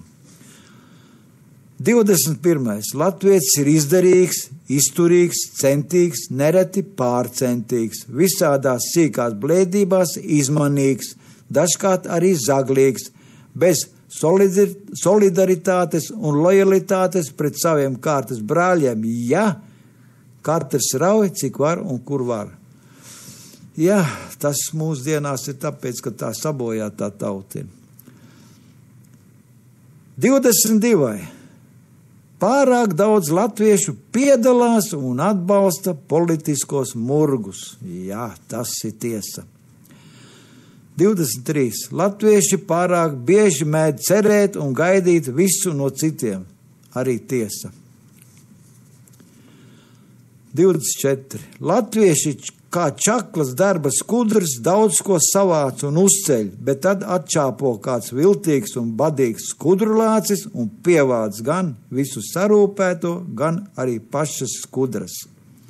21. Latvietis ir izdarīgs, izturīgs, centīgs, nereti pārcentīgs, visādās sīkās blēdībās izmanīgs, dažkārt arī zaglīgs, bez solidaritātes un lojalitātes pret saviem kārtas brāļiem, ja katrs rauj, cik var un kur var. Jā, tas mūsdienās ir tāpēc, ka tā sabojātā tauta. 22. Pārāk daudz latviešu piedalās un atbalsta politiskos murgus. Jā, tas ir tiesa. 23. Latvieši pārāk bieži mēdz cerēt un gaidīt visu no citiem. Arī tiesa. 24. Latvieši kā čaklas darba skudrs daudz ko savāc un uzceļ, bet tad atčāpo kāds viltīgs un badīgs skudrulācis un pievāc gan visu sarūpēto, gan arī pašas skudras.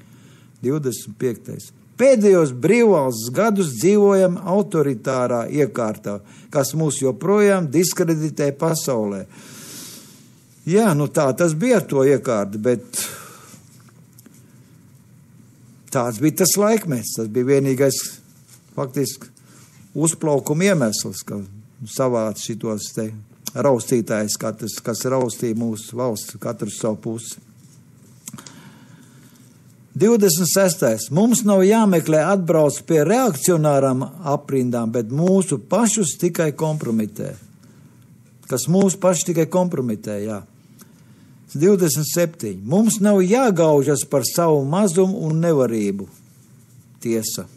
25. Pēdējos brīvvalsts gadus dzīvojam autoritārā iekārtā, kas mūs joprojām diskreditē pasaulē. Jā, tā tas bija ar to iekārtu, bet tāds bija tas laikmets. Tas bija vienīgais faktiski uzplaukuma iemesls, ka savāc šitos te raustītājs, kas raustīja mūsu valsts, katru savu pusi. 26. Mums nav jāmeklē atbrauc pie reakcionārām aprindām, bet mūsu pašus tikai kompromitē. Kas mūsu paši tikai kompromitē, jā. 27. Mums nav jāgaužas par savu mazumu un nevarību. Tiesa.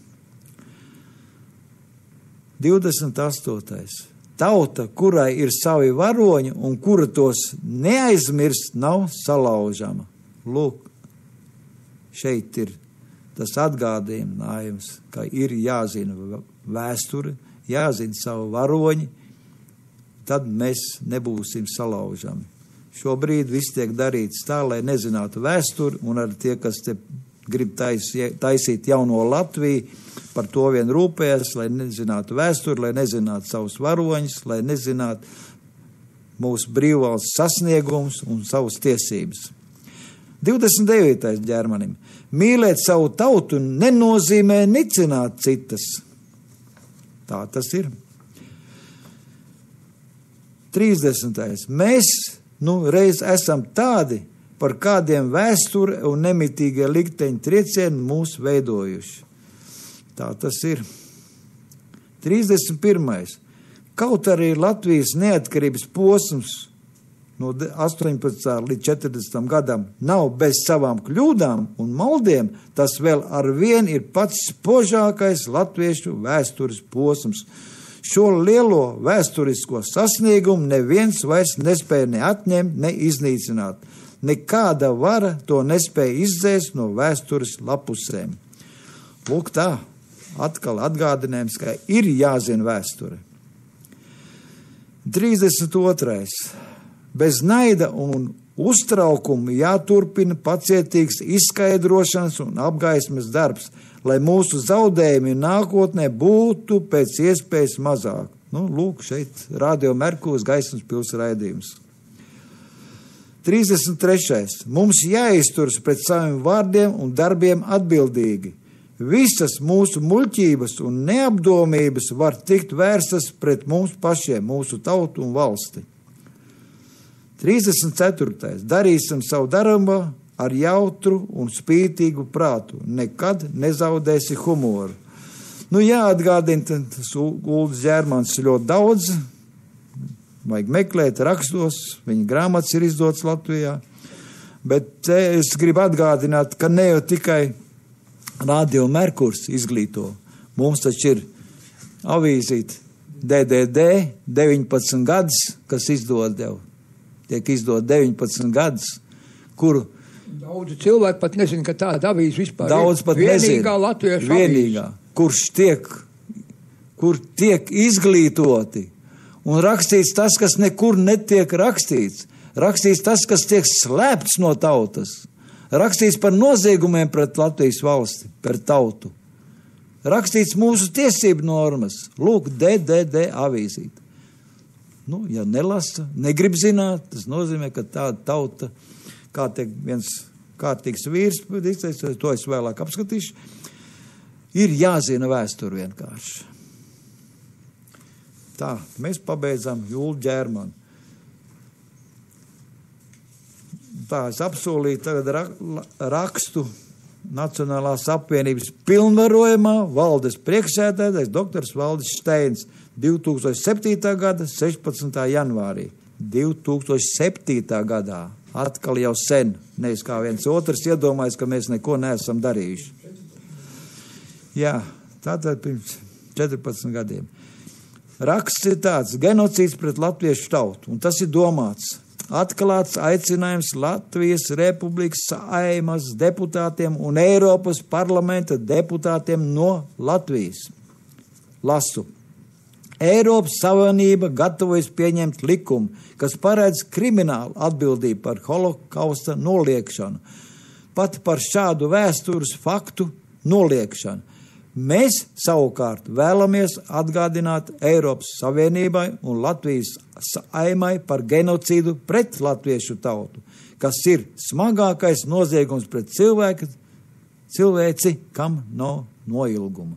28. Tauta, kurai ir savi varoņi un kura tos neaizmirst, nav salaužama. Lūk. Šeit ir tas atgādinājums, ka ir jāzina vēsture, jāzina savu varoņi, tad mēs nebūsim salaužami. Šobrīd viss tiek darīts tā, lai nezinātu vēsturi, un arī tie, kas te grib taisīt jauno Latviju, par to vien rūpējas, lai nezinātu vēsturi, lai nezinātu savus varoņus, lai nezinātu mūsu brīvvalsts sasniegums un savas tiesības. 29. ģermanim. Mīlēt savu tautu nenozīmē nicināt citas. Tā tas ir. 30. Mēs reiz esam tādi, par kādiem vēsture un nemitīgie likteņu triecieni mūs veidojuši. Tā tas ir. 31. Kaut arī Latvijas neatkarības posms no 18. līdz 40. gadam nav bez savām kļūdām un maldiem, tas vēl ar vien ir pats spožākais latviešu vēstures posms. Šo lielo vēsturisko sasniegumu neviens vairs nespēja ne atņemt, ne iznīcināt. Nekāda vara to nespēja izdzēst no vēstures lapusēm. Lūk tā, atkal atgādinājums, ka ir jāzina vēsture. 32. Bez naida un uztraukuma jāturpina pacietīgs izskaidrošanas un apgaismes darbs, lai mūsu zaudējumi nākotnē būtu pēc iespējas mazāk. Lūk, šeit Radio Merkūras Gaismas pils raidījums. 33. Mums jāizturas pret saviem vārdiem un darbiem atbildīgi. Visas mūsu muļķības un neapdomības var tikt vērstas pret mums pašiem, mūsu tautu un valsti. 34. Darīsim savu darbu ar jautru un spītīgu prātu. Nekad nezaudēsi humoru. Jāatgādina, tas Uldis Ģērmans ļoti daudz. Vajag meklēt rakstos, viņa grāmatas ir izdotas Latvijā. Bet es gribu atgādināt, ka ne jau tikai Radio Merkurs izglīto. Mums taču ir avīzīt DDD 19 gadus, kas tiek izdod 19 gadus, kuru daudz cilvēku pat nezina, ka tāda avīze vispār daudz ir vienīgā latviešu vienīgā, kur tiek izglītoti un rakstīts tas, kas nekur netiek rakstīts. Rakstīts tas, kas tiek slēpts no tautas. Rakstīts par noziegumiem pret Latvijas valsti, par tautu. Rakstīts mūsu tiesību normas. Lūk, DDD avīzīt. Ja nelasa, negrib zināt, tas nozīmē, ka tāda tauta, kā tiek viens kārtīgs vīrs, to es vēlāk apskatīšu, ir jāzina vēsturi vienkārši. Tā, mēs pabeidzam Uldi Ģērmanu. Tā, es apsolīju tagad rakstu Nacionālās apvienības pilnvarojumā valdes priekšsēdētājs doktors Valdis Steins 2007. gada 16. janvārī. 2007. gadā. Atkal jau sen, nevis kā viens otrs iedomājas, ka mēs neko neesam darījuši. Jā, tātad pirms 14 gadiem. Raksts ir tāds: genocīds pret latviešu tautu, un tas ir domāts. Atklāts aicinājums Latvijas Republikas Saeimas deputātiem un Eiropas parlamenta deputātiem no Latvijas. Lasu. Eiropas Savienība gatavojas pieņemt likumu, kas paredz kriminālu atbildību par holokausta noliekšanu, pat par šādu vēstures faktu noliekšanu. Mēs savukārt vēlamies atgādināt Eiropas Savienībai un Latvijas Saeimai par genocīdu pret latviešu tautu, kas ir smagākais noziegums pret cilvēci, kam nav noilguma.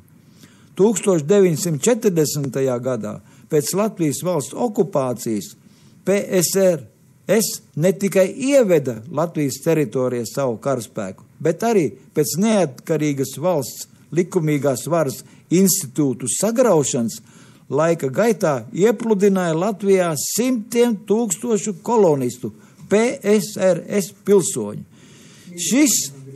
1940. gadā pēc Latvijas valsts okupācijas PSRS ne tikai ieveda Latvijas teritorijā savu karaspēku, bet arī pēc neatkarīgas valsts likumīgās varas institūtu sagraušanas laika gaitā iepludināja Latvijā simtiem tūkstošu kolonistu, PSRS pilsoņu. Šis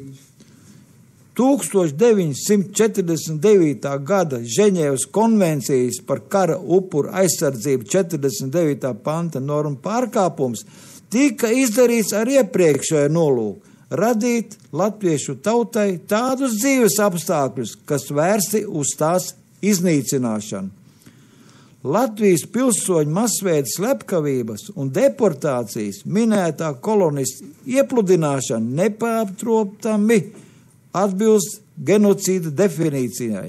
1949. gada Ženēvas konvencijas par kara upuru aizsardzību 49. panta normu pārkāpums tika izdarīts ar iepriekšējo nolūku radīt latviešu tautai tādus dzīves apstākļus, kas vērsti uz tās iznīcināšanu. Latvijas pilsoņu masveida slepkavības un deportācijas minētā kolonista iepludināšana nepārtraukti atbilst genocīda definīcijai.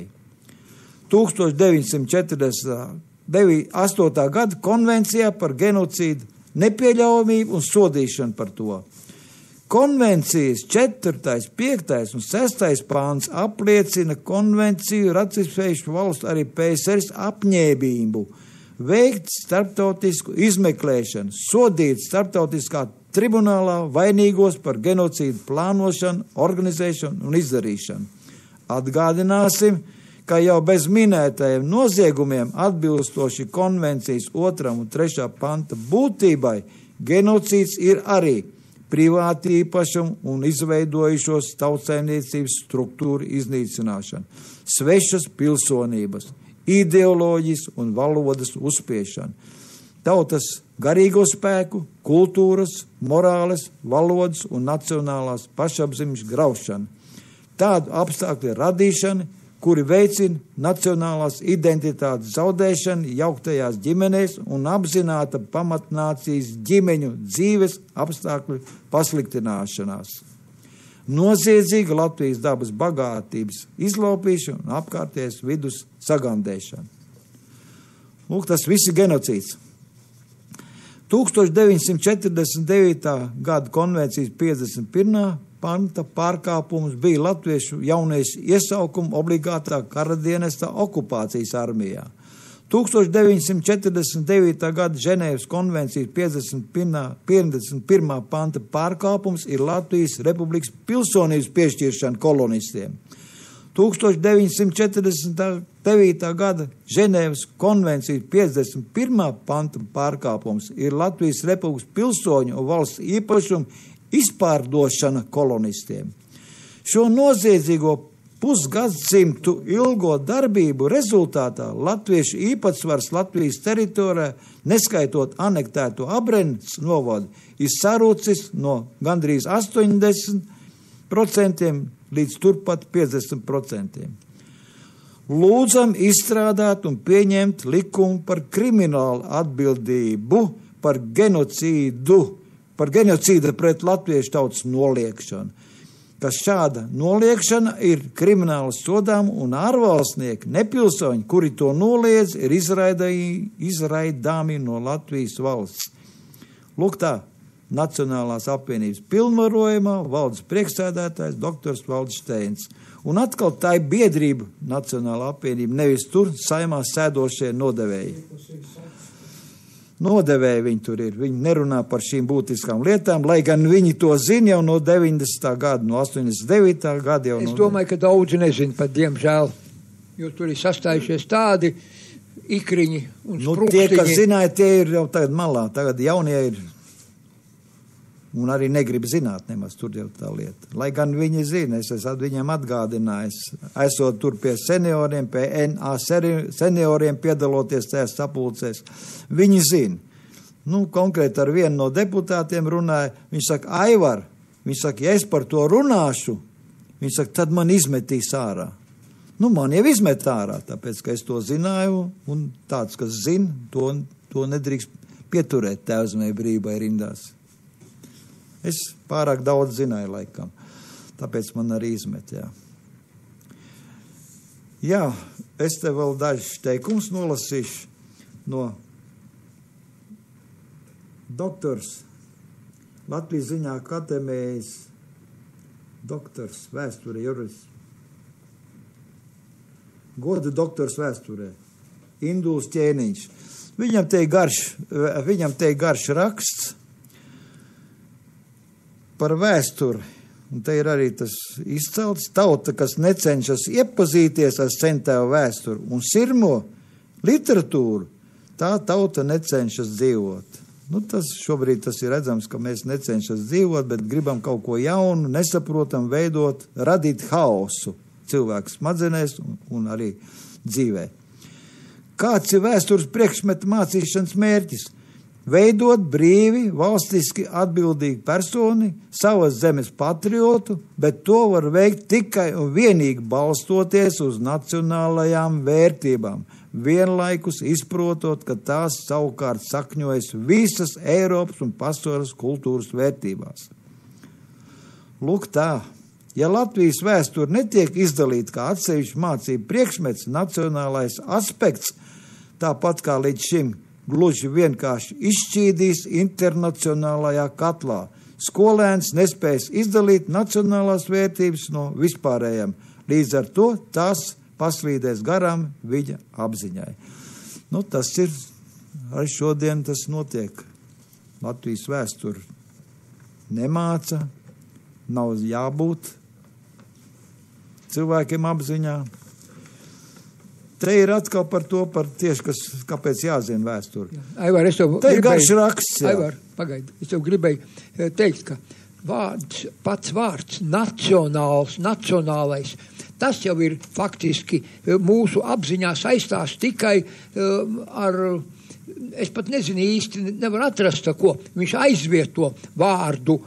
1948. gada konvencijā par genocīdu nepieļaujamību un sodīšanu par to. Konvencijas 4., 5. un 6. pāns apliecina konvenciju ratificējušu valstu arī PSRS apņēmību veikt starptautisku izmeklēšanu, sodīt starptautiskā tribunālā vainīgos par genocīdu plānošanu, organizēšanu un izdarīšanu. Atgādināsim, ka jau bez minētajiem noziegumiem atbilstoši konvencijas 2. un 3. panta būtībai genocīds ir arī privāti īpašumu un izveidojušos tautsaimniecības struktūru iznīcināšana, svešas pilsonības, ideoloģijas un valodas uzspiešanu. Tautas garīgo spēku, kultūras, morāles, valodas un nacionālās pašapziņas graušana. Tādu apstākļu radīšana, kuri veicina nacionālās identitātes zaudēšanu jauktajās ģimenēs un apzināta pamatnācijas ģimeņu dzīves apstākļu pasliktināšanās. Noziedzīga Latvijas dabas bagātības izlaupīšana un apkārtējās vidus sagandēšana. Lūk, tas viss ir genocīds. 1949. gada konvencijas 51. panta pārkāpums bija latviešu jaunies iesaukuma obligātā karadienesta okupācijas armijā. 1949. gada Ženēvas konvencijas 51. panta pārkāpums ir Latvijas Republikas pilsonības piešķiršana kolonistiem. 1949. gada Ženēvas konvencijas 51. panta pārkāpums ir Latvijas Republikas pilsoņu un valsts īpašumu izpārdošana kolonistiem. Šo noziedzīgo pusgadsimtu ilgo darbību rezultātā latviešu īpatsvars Latvijas teritorijā, neskaitot anektēto Abrenes novadu, ir sarūcis no gandrīz 80% līdz turpat 50%. Lūdzam izstrādāt un pieņemt likumu par kriminālu atbildību par genocīdu pret latviešu tautas noliekšanu, ka šāda noliekšana ir krimināli sodām un ārvalstnieki, nepilsoņi, kuri to noliedz, ir izraidāmi no Latvijas valsts. Lūk tā, Nacionālās apvienības pilnvarojumā valdes priekšsēdētājs doktors Valdis Steins. Un atkal tā ir biedrība Nacionālā apvienība, nevis tur saimā sēdošie nodevēji. Nodevēji viņi tur ir, viņi nerunā par šīm būtiskām lietām, lai gan viņi to zina jau no 90. gada, no 89. gada jau. Es domāju, ka daudzi nezina pat, diemžēl, jo tur ir sastājušies tādi ikriņi un sprukstiņi. Tie, kas zināja, tie ir jau tagad malā, tagad jaunie ir. Un arī negrib zināt nemaz, tur jau tā lieta. Lai gan viņi zina, es esmu viņiem atgādinājis, esot tur pie senioriem, pie NA senioriem piedaloties tajās sapulcēs. Viņi zina. Konkrēti ar vienu no deputātiem runāja, viņš saka, Aivar, viņš saka, ja es par to runāšu, viņš saka, tad man izmetīs ārā. Man jau izmet ārā, tāpēc, ka es to zināju, un tāds, kas zina, to nedrīkst pieturēt tēvzmē brīvai rindās. Es pārāk daudz zināju laikam, tāpēc man arī izmet, jā. Jā, es te vēl dažus teikumus nolasīšu no doktors Latvijas Ziņā akadēmijas doktors vēsturē, jurists. Goda doktors vēsturē, Induls Ķēniņš. Viņam te garš raksts par vēsturi, un te ir arī tas izcelts, tauta, kas necenšas iepazīties ar centēvu vēsturi un sirmo literatūru, tā tauta necenšas dzīvot. Šobrīd tas ir redzams, ka mēs necenšas dzīvot, bet gribam kaut ko jaunu, nesaprotam veidot, radīt haosu cilvēku smadzenēs un arī dzīvē. Kāds ir vēstures priekšmeta mācīšanas mērķis? Veidot brīvi, valstiski atbildīgu personi, savas zemes patriotu, bet to var veikt tikai un vienīgi balstoties uz nacionālajām vērtībām, vienlaikus izprotot, ka tās savukārt sakņojas visas Eiropas un pasaules kultūras vērtībās. Lūk tā, ja Latvijas vēsture netiek izdalīta kā atsevišķa mācību priekšmets, nacionālais aspekts, tāpat kā līdz šim, gluži vienkārši izšķīdīs internacionālajā katlā. Skolēns nespēs izdalīt nacionālās vērtības no vispārējām. Līdz ar to tās paslīdēs garām viņa apziņai. Tas ir, arī šodien tas notiek. Latvijas vēsture nemāca, nav jābūt cilvēkiem apziņā. Te ir atkal par to, tieši, kāpēc jāzina vēsturi. Aivar, te ir garš raksts. Aivar, pagaidi, es tev gribēju teikt, ka pats vārds nacionālais, Tas jau ir faktiski mūsu apziņā saistās tikai ar, es pat nezinu īsti, nevar atrast ko, viņš aizvieto vārdu,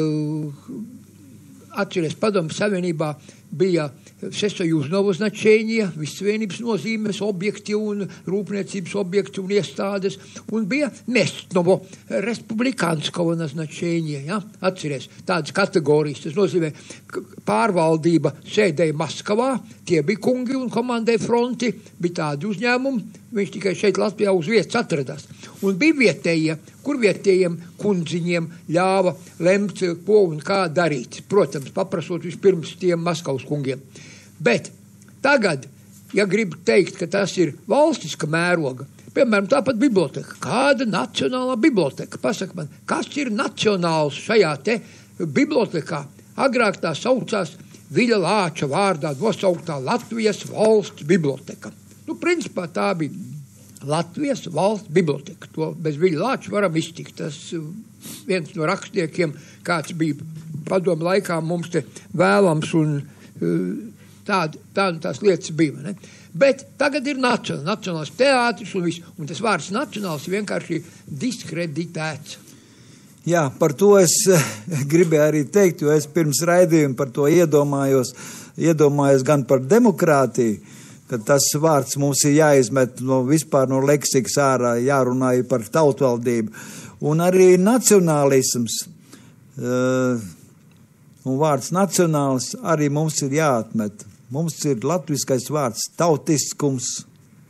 atceries Padomu Savienībā bija Всесоюзного значения, visvienības nozīmes objekti un rūpniecības objekti un iestādes, un bija местного республиканского назначения, ja? Atceries, tādas kategorijas, tas nozīmē, pārvaldība sēdēja Maskavā, tie bija kungi un komandēja fronti, bija tādi uzņēmumi, viņš tikai šeit Latvijā uz vietas atradās. Un bija vietējie, kur vietējiem kundziņiem ļāva lemt, ko un kā darīt. Protams, paprasot vispirms tiem Maskavas kungiem. Bet tagad, ja gribu teikt, ka tas ir valstiska mēroga, piemēram, tāpat biblioteka, kāda nacionālā biblioteka? Pasaka man, kas ir nacionāls šajā te bibliotekā? Agrāk tā saucās Viļa Lāča vārdā nosauktā Latvijas valsts biblioteka. Principā tā bija Latvijas valsts biblioteka. To bez Viļa Lāča varam iztikt. Tas viens no rakstniekiem, kāds bija padomu laikā mums te vēlams un tās lietas bija. Ne? Bet tagad ir nacionāls teātris un viss. Un tas vārds nacionāls vienkārši diskreditēts. Jā, par to es gribēju arī teikt, jo es pirms raidījuma par to iedomājos gan par demokrātiju, ka tas vārds mums ir jāizmet vispār no leksikas ārā, jārunā par tautvaldību. Un arī nacionālisms, un vārds nacionāls arī mums ir jāatmet. Mums ir latviskais vārds tautiskums,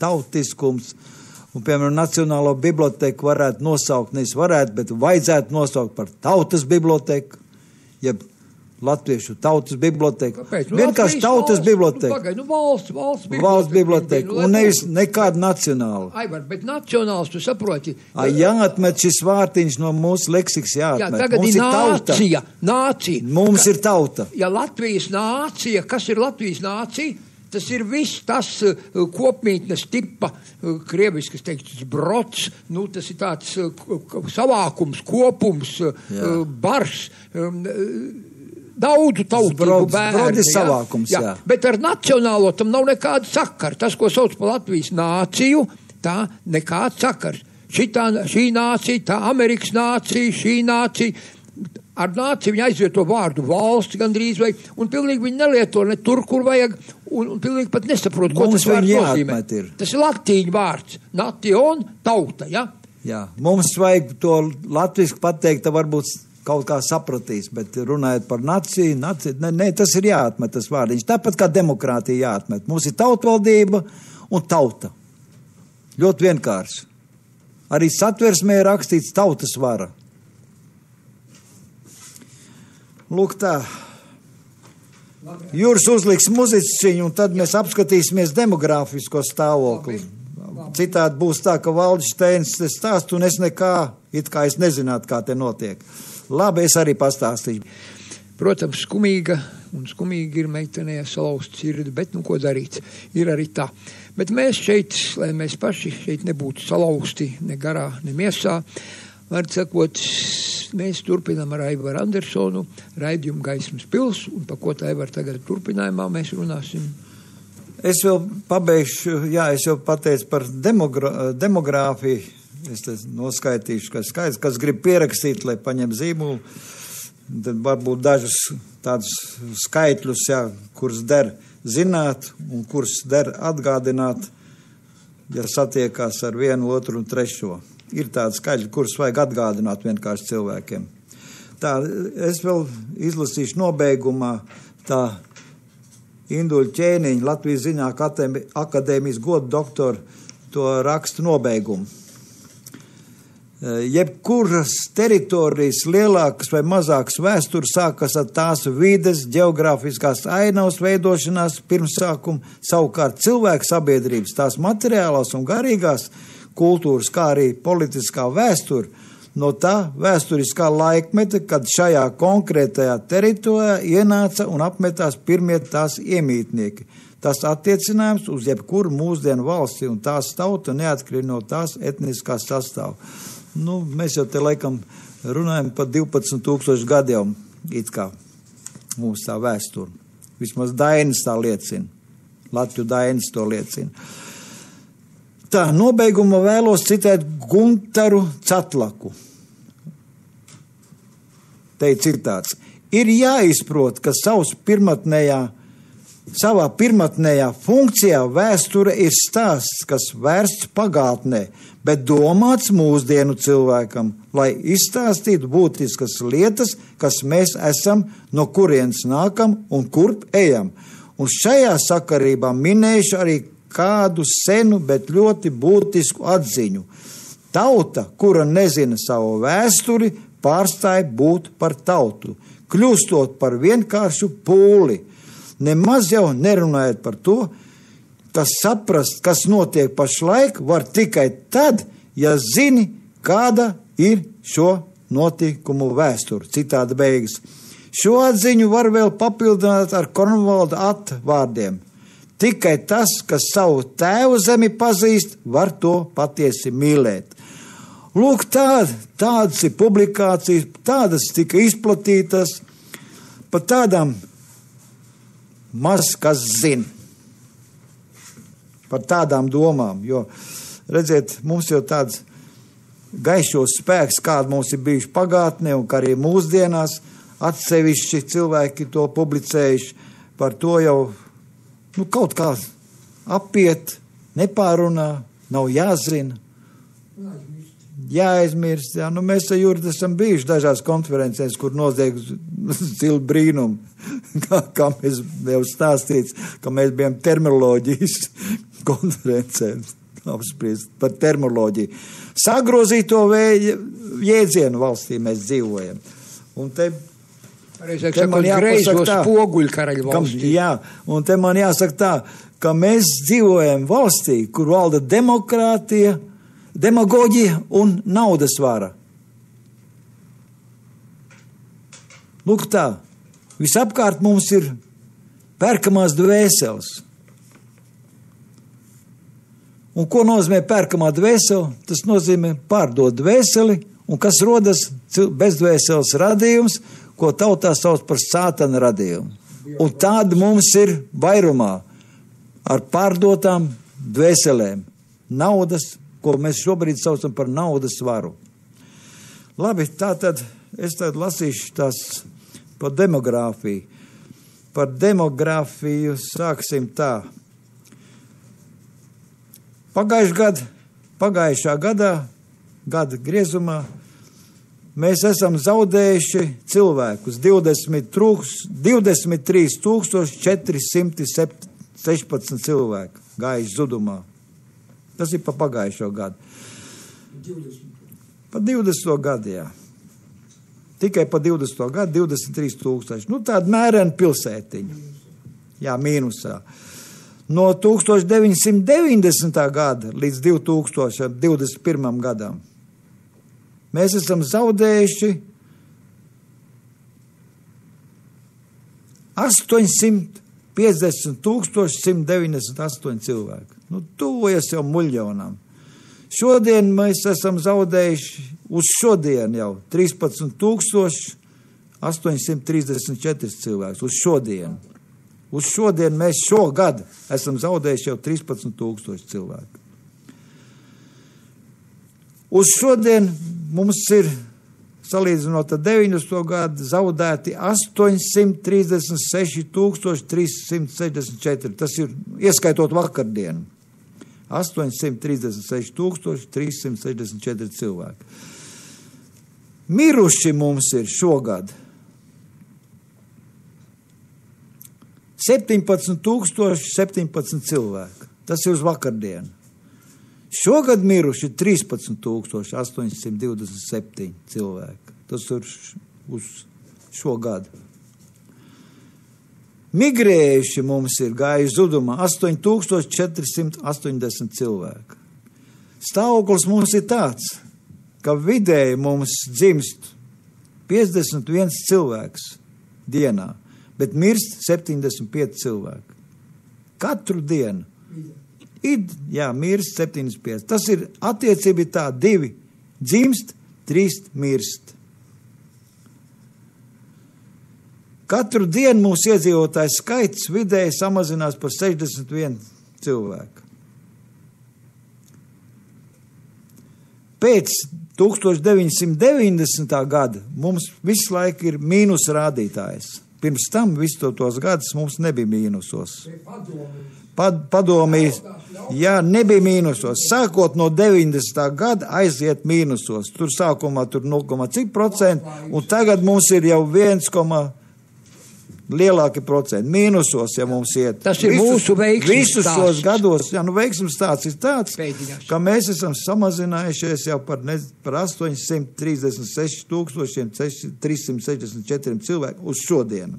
un, piemēram, Nacionālo biblioteku varētu nosaukt, bet vajadzētu nosaukt par tautas biblioteku, jeb latviešu tautas biblioteka. Vienkārši tautas biblioteka. Valsts biblioteka. Un nevis nekāda nacionāla. Aivar, bet nacionāls, tu saproti. Jāatmet šis vārtiņš no mūsu leksikas, jāatmet. Jā, tagad ir nācija. Mums ir tauta. Ja Latvijas nācija, kas ir Latvijas nācija? Tas ir viss tas kopmītnes tipa, krieviskas teikts, brots, tas ir tāds savākums, kopums, bars, daudzu tautību bērni. Savākums, jā. Bet ar nacionālo tam nav nekāda sakara. Tas, ko sauc par Latvijas nāciju, tā nekāds sakars. Šī nācija, tā Amerikas nācija, šī nācija. Ar nāciju viņi aizvieto vārdu valsts gandrīz vai, un pilnīgi viņi nelieto ne tur, kur vajag, un pilnīgi pat nesaprot, ko tas vārds nozīmē. Tas ir latīņu vārds. Nation, tauta, ja? Jā, mums vajag to latviski pateikt, tā varbūt kaut kā sapratīs, bet runājot par nāciju, tas ir jāatmet tas vārdiņš. Tāpat kā demokrātija jāatmet. Mums ir tautvaldība un tauta. Ļoti vienkārši. Arī satversmē ir rakstīts tautas vara. Lūk tā, Jūras uzliks muziciņu, un tad mēs apskatīsimies demogrāfisko stāvokli. Citādi būs tā, ka Valdis Steins stāst, un es nekā, it kā es nezinātu, kā te notiek. Labi, es arī pastāstīšu. Protams, skumīgi ir meitenē salauzt sirdi, bet ko darīt, ir arī tā. Bet mēs šeit, lai mēs paši šeit nebūtu salauzti ne garā, ne miesā, var sakot, mēs turpinām ar Aivaru Andersonu raidījumu Gaismas pils, un par ko tā Aivar tagad turpinājumā mēs runāsim. Es vēl pabeigšu, es jau pateicu par demogrāfiju, es te noskaitīšu, kas grib pierakstīt, lai paņem zīmulu, tad varbūt dažus tādus skaitļus, kurus der zināt un kurus der atgādināt, ja satiekās ar vienu, otru un trešo. Ir tādi skaļi, kurus vajag atgādināt vienkārši cilvēkiem. Tā, es vēl izlasīšu nobeigumā tā Induļa Ķēniņa, Latvijas Zinātņu akadēmijas goda doktora, to rakstu nobeigumu. Jebkuras teritorijas lielākas vai mazākas vēstures sākas ar tās vides, geogrāfiskās ainavas veidošanās pirmsākumu, savukārt cilvēku sabiedrības, tās materiālās un garīgās kultūras, kā arī politiskā vēsture, no tā vēsturiskā laikmeta, kad šajā konkrētajā teritorijā ienāca un apmetās pirmie tās iemītnieki. Tas attiecinājums uz jebkuru mūsdienu valsti un tās tauta neatkarīgi no tās etniskās sastāvu. Mēs jau te laikam runājam par 12,000 gadiem, it kā mums tā vēsture. Vismaz Dainis tā liecina. Latviju Dainis to liecina. Tā, nobeigumā vēlos citēt Guntaru Catlaku. Te ir citāts. Ir jāizprot, ka savā pirmatnējā funkcijā vēsture ir stāsts, kas vērsts pagātnē, bet domāts mūsdienu cilvēkam, lai izstāstītu būtiskas lietas, kas mēs esam, no kurienes nākam un kurp ejam. Un šajā sakarībā minēšu arī kādu senu, bet ļoti būtisku atziņu. Tauta, kura nezina savu vēsturi, pārstāja būt par tautu, kļūstot par vienkāršu pūli. Nemaz jau nerunājot par to, kas saprast, kas notiek pašlaik, var tikai tad, ja zini, kāda ir šo notikumu vēsture. Citāda beigas. Šo atziņu var vēl papildināt ar Kornvalda atvārdiem. Tikai tas, kas savu tēvu zemi pazīst, var to patiesi mīlēt. Lūk, tādas ir publikācijas, tādas tika izplatītas, par tādām maz kas zina. Par tādām domām, jo, redziet, mums jau tāds gaišos spēks, kāda mums ir bijuši pagātnē, un kā arī mūsdienās atsevišķi cilvēki to publicējuši, par to jau, kaut kā apiet, nepārunā, nav jāzina. Jāaizmirst, jā. Mēs ar Jurdu esam bijuši dažās konferencēs, kur notiek zilu brīnumu, kā mēs jau stāstīts, ka mēs bijām terminoloģijas konferencē apspriest par terminoloģiju. Sagrozīto jēdzienu valstī mēs dzīvojam. Un te man jāsaka tā, jā, un te man jāsaka tā, ka mēs dzīvojam valstī, kur valda demokrātija, demagoģija un naudas vara. Lūk tā, visapkārt mums ir pērkamās dvēseles. Un ko nozīmē pērkamā dvēsele? Tas nozīmē pārdot dvēseli, un kas rodas bezdvēseles radījums, ko tautā sauc par sātana radījumu. Un tāda mums ir vairumā ar pārdotām dvēselēm. Naudas, ko mēs šobrīd saucam par naudas varu. Labi, tātad es tad lasīšu tās par demogrāfiju. Par demogrāfiju sāksim tā. Pagājušā gada griezumā mēs esam zaudējuši cilvēkus 23 416 cilvēku gājuši zudumā. Tas ir pa pagājušo gadu. 20. Pa 20. gadu, jā. Tikai pa 20. gadu 23 000. Tāda mērena pilsētiņa. Jā, mīnusā. No 1990. gada līdz 2021. gadam mēs esam zaudējuši 850 198 cilvēku. Tuvojas jau muļjonam. Šodien mēs esam zaudējuši uz šodien jau 13 834 cilvēkus. Uz šodien. Uz šodien mēs šogad esam zaudējuši jau 13 000 cilvēku. Uz šodien mums ir, salīdzinot ar 90. gadu, zaudēti 836 364. Tas ir ieskaitot vakardienu. 836 364 cilvēki. Miruši mums ir šogad 17 017 cilvēki. Tas ir uz vakardienu. Šogad miruši 13 827 cilvēki. Tas ir uz šo gadu. Migrējuši mums ir gājuši zudumā 8480 cilvēki. Stāvoklis mums ir tāds, ka vidēji mums dzimst 51 cilvēks dienā, bet mirst 75 cilvēki. Katru dienu. Mirst 75. Tas ir attiecība tā, 2 dzimst, 3 mirst. Katru dienu mūsu iedzīvotāju skaits vidēji samazinās par 61 cilvēku. Pēc 1990. gada mums visu laiku ir mīnus rādītājs. Pirms tam visu tos gadus mums nebija mīnusos. Padomīs, jā, nebija mīnusos. Sākot no 90. gada aiziet mīnusos. Tur sākumā tur 0,cik%, un tagad mums ir jau 1, lielāki procenti. Mīnusos, ja mums iet. Tas ir mūsu veiksmes visus stāsts. šos gados, jā, veiksmes stāsts ir tāds, Pēdiņās. ka mēs esam samazinājušies jau par 836 364 cilvēku uz šodienu.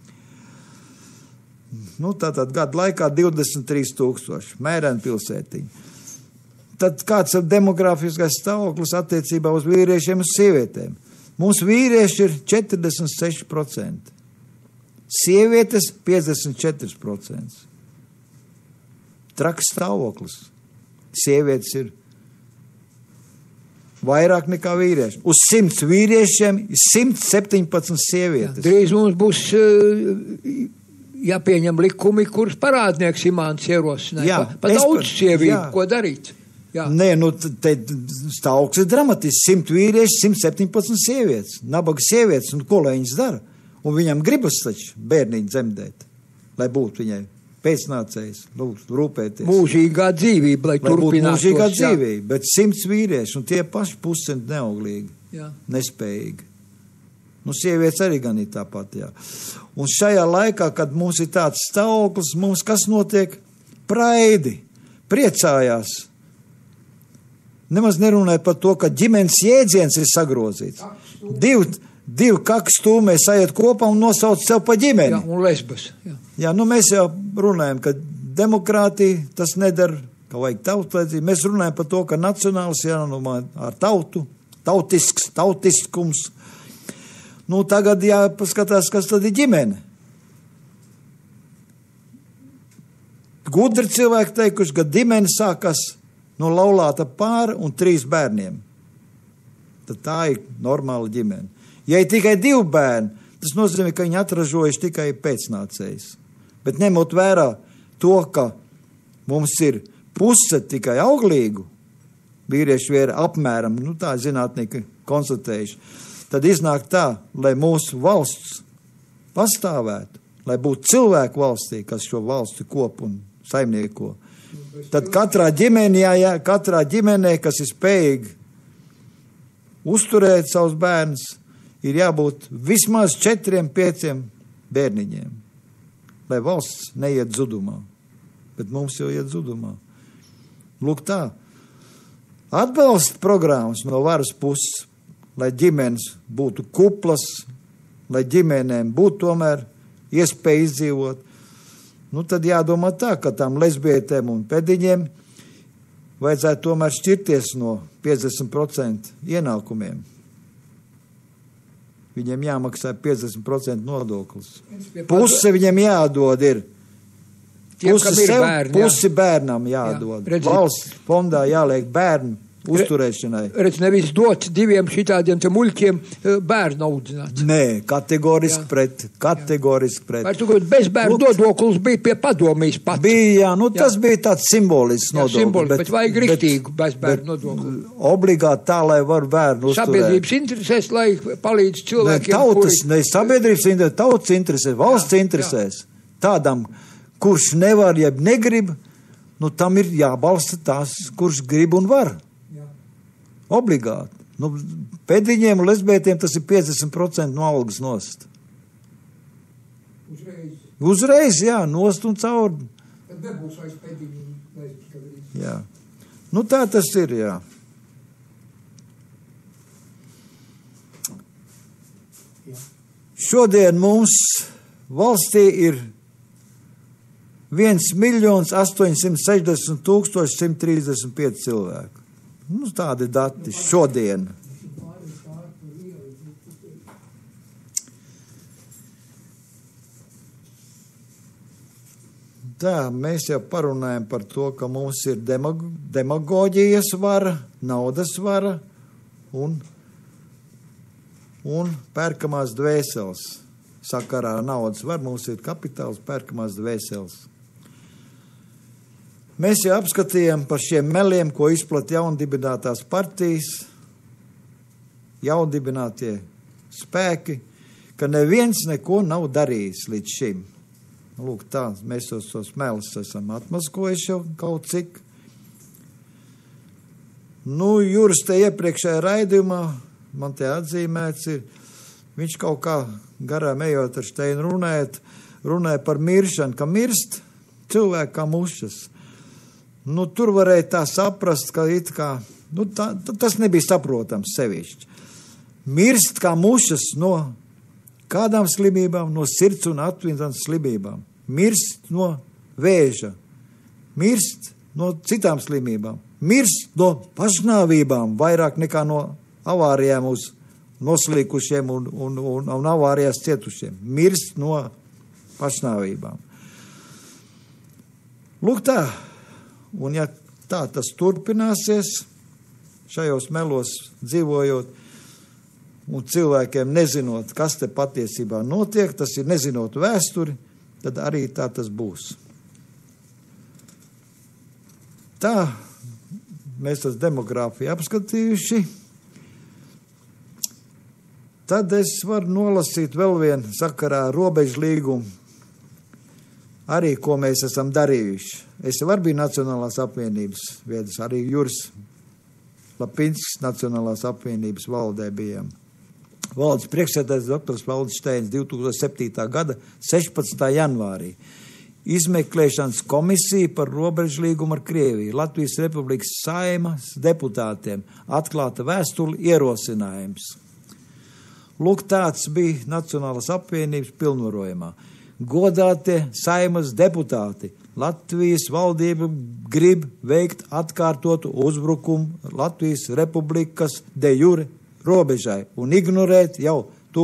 Nu, tātad gadu laikā 23 000, mērēni pilsētiņi. Tad kāds ir demografiskais stāvoklis attiecībā uz vīriešiem un sievietēm? Mums vīrieši ir 46%. Sievietes 54%. Traks stāvoklis. Sievietes ir vairāk nekā vīrieši. Uz 100 vīriešiem ir 117 sievietes. Drīz mums būs jāpieņem likumi, kurus parādnieks Imants ierosināja. Pa daudz sievību, ko darīt. Jā. Nē, nu, te stāvoklis ir dramatisks. 100 vīrieši, 117 sievietes. Nabaga sievietes, un ko lai viņas dara? Un viņam gribas taču bērniņu dzemdēt, lai būtu viņai pēcnācējs, rūpēties. Mūžīgā dzīvība, lai turpinātos. Mūžīgā dzīvība, bet 100 vīrieši, un tie paši puscenti neauglīgi, jā. Nespējīgi. Nu, sievietes arī gan ir tāpat, jā. Un šajā laikā, kad mums ir tāds stāvoklis, mums kas notiek? Praidi, priecājās. Nemaz nerunāja par to, ka ģimenes jēdziens ir sagrozīts. Divi kakstūmēs aiziet kopā un nosauc sev pa ģimeni. Jā, un lesbas. Jā, nu mēs jau runājam, ka demokrātija tas nedara, ka vajag tautlēdzību. Mēs runājam par to, ka nacionāls jānomā ar tautu, tautiskums. Nu, tagad jāpaskatās, kas tad ir ģimene. Gudri cilvēki teikuši, ka ģimene sākas no laulāta pāra un 3 bērniem. Tad tā ir normāla ģimene. Ja ir tikai 2 bērni, tas nozīmē, ka viņi atražojuši tikai pēcnācējs. Bet ņemot vērā to, ka mums ir puse tikai auglīgu, vīrieši ir apmēram, nu tā zinātnieki konstatējuši, tad iznāk tā, lai mūsu valsts pastāvētu, lai būtu cilvēku valstī, kas šo valsti kop un saimnieko. Tad katrā ģimenē, kas ir spējīgi uzturēt savus bērnus, ir jābūt vismaz 4-5 bērniņiem, lai valsts neiet zudumā. Bet mums jau iet zudumā. Lūk tā. Atbalsta programmas no varas puses, lai ģimenes būtu kuplas, lai ģimenēm būtu tomēr iespēja izdzīvot. Nu, tad jādomā tā, ka tām lesbietēm un pediņiem vajadzētu tomēr šķirties no 50% ienākumiem. Viņiem jāmaksā 50% nodoklis. Puse viņiem jādod ir. Pusi bērnam jādod. Jā, valsts fondā jāliek bērnu uzturēšanai. Redz, nevis dot 2 šitādiem te muļķiem bērnu audzināt. Nē, kategoriski pret. Vai tu, bez bērnu nodoklis bija pie padomijas pat? Bija, jā, nu tas bija tāds simbolisks nodoklis. Bet vajag riktīgu bez bērnu nodokli. Obligāti tā, lai var bērnu uzturēt. Sabiedrības interesēs, lai palīdz cilvēkiem. Ne sabiedrības interesēs, tautas interesēs, valsts interesēs. Tādam, kurš nevar, jeb negrib, nu tam ir jābalsta tās, kurš grib un var. Obligāti. Nu, pēdiņiem un lesbētiem tas ir 50% no algas nost. Uzreiz, jā, nost un cauri. Tad nebūs vairs pēdiņi un lesbētiem. Jā. Nu tā tas ir, jā. Šodien mums valstī ir 1 860 135 cilvēku. Nu, tādi dati šodien. Tā, mēs jau parunājam par to, ka mums ir demagoģijas vara, naudas vara un pērkamās dvēseles sakarā ar naudas var, mums ir kapitāls, pērkamās dvēseles. Mēs jau apskatījām par šiem meliem, ko izplat jaundibinātās partijas, jaundibinātie spēki, ka neviens neko nav darījis līdz šim. Lūk, tā, mēs tos melus esam atmaskojuši jau kaut cik. Juris te iepriekšējā raidījumā, man te atzīmēts ir, viņš kaut kā garām ejot ar Steinu runāja par miršanu, ka mirst cilvēki kā mušas. Tur varēja tā saprast, ka it kā, tas nebija saprotams sevišķi. Mirst kā mušas no kādām slimībām, no sirds un atmiņas slimībām. Mirst no vēža, mirst no citām slimībām, mirst no pašnāvībām vairāk nekā no avārijām uz noslīkušiem un avārijās cietušiem. Mirst no pašnāvībām. Lūk tā, un ja tā tas turpināsies, šajos melos dzīvojot, un cilvēkiem nezinot, kas te patiesībā notiek, tas ir nezinot vēsturi, tad arī tā tas būs. Tā mēs tas demogrāfiju apskatījuši. Tad es varu nolasīt vēl vienu sakarā robežu līgumu, arī ko mēs esam darījuši. Es jau arī biju Nacionālās apvienības viedas, arī Juris Lapinskis Nacionālās apvienības valdē bijām. Valdes priekšsēdētājs doktors Valdis Steins 2007. gada 16. janvārī. Izmeklēšanas komisija par robežu līgumu ar Krieviju, Latvijas Republikas Saimas deputātiem, atklāta vēstuli ierosinājums. Lūk, tāds bija Nacionālās apvienības pilnvarojumā. Godātie Saimas deputāti, Latvijas valdība grib veikt atkārtotu uzbrukumu Latvijas Republikas de jure robežai un ignorēt jau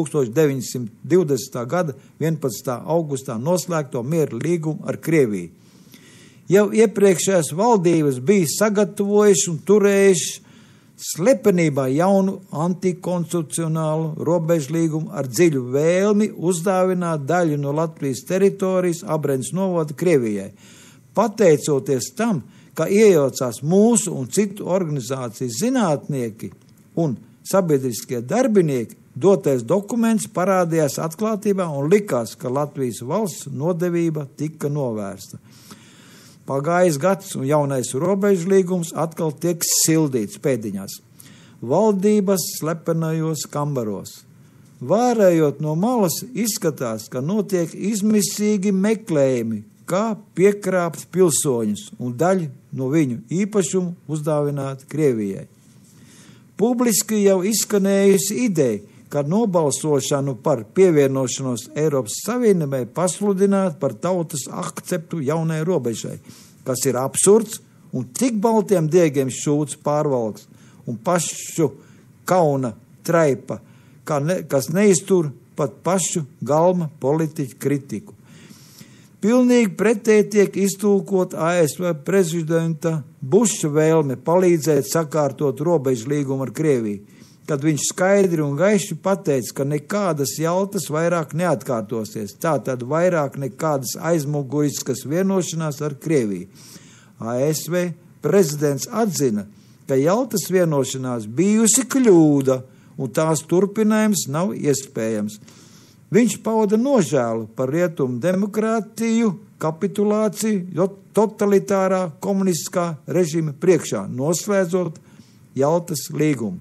1920. gada 11. augustā noslēgto mieru līgumu ar Krieviju. Jau iepriekšējās valdības bija sagatavojuši un turējuši slepenībā jaunu antikonstitucionālu robežu līgumu ar dziļu vēlmi uzdāvināt daļu no Latvijas teritorijas Abrenes novada Krievijai. Pateicoties tam, ka iejaucās mūsu un citu organizāciju zinātnieki un sabiedriskie darbinieki, dotais dokuments parādījās atklātībā un likās, ka Latvijas valsts nodevība tika novērsta. Pagājis gads un jaunais robežu līgums atkal tiek sildīts pēdiņās. Valdības slepenajos kambaros. Vērējot no malas, izskatās, ka notiek izmisīgi meklējumi, kā piekrāpt pilsoņus un daļu no viņu īpašumu uzdāvināt Krievijai. Publiski jau izskanējusi ideja, ka nobalsošanu par pievienošanos Eiropas Savienībai pasludināt par tautas akceptu jaunai robežai, kas ir absurds un tik baltiem diegiem šūts pārvalks un pašu kauna traipa, kas neiztur pat pašu galma politiķu kritiku. Pilnīgi pretēji tiek iztulkot ASV prezidenta Buša vēlme palīdzēt sakārtot robežu līgumu ar Krieviju, kad viņš skaidri un gaiši pateica, ka nekādas jaltas vairāk neatkārtosies, tātad vairāk nekādas aizmuguriskas vienošanās ar Krieviju. ASV prezidents atzina, ka jaltas vienošanās bijusi kļūda un tās turpinājums nav iespējams. Viņš pauda nožēlu par rietumu demokrātiju, kapitulāciju, totalitārā komunistiskā režīma priekšā, noslēdzot Jaltas līgumu.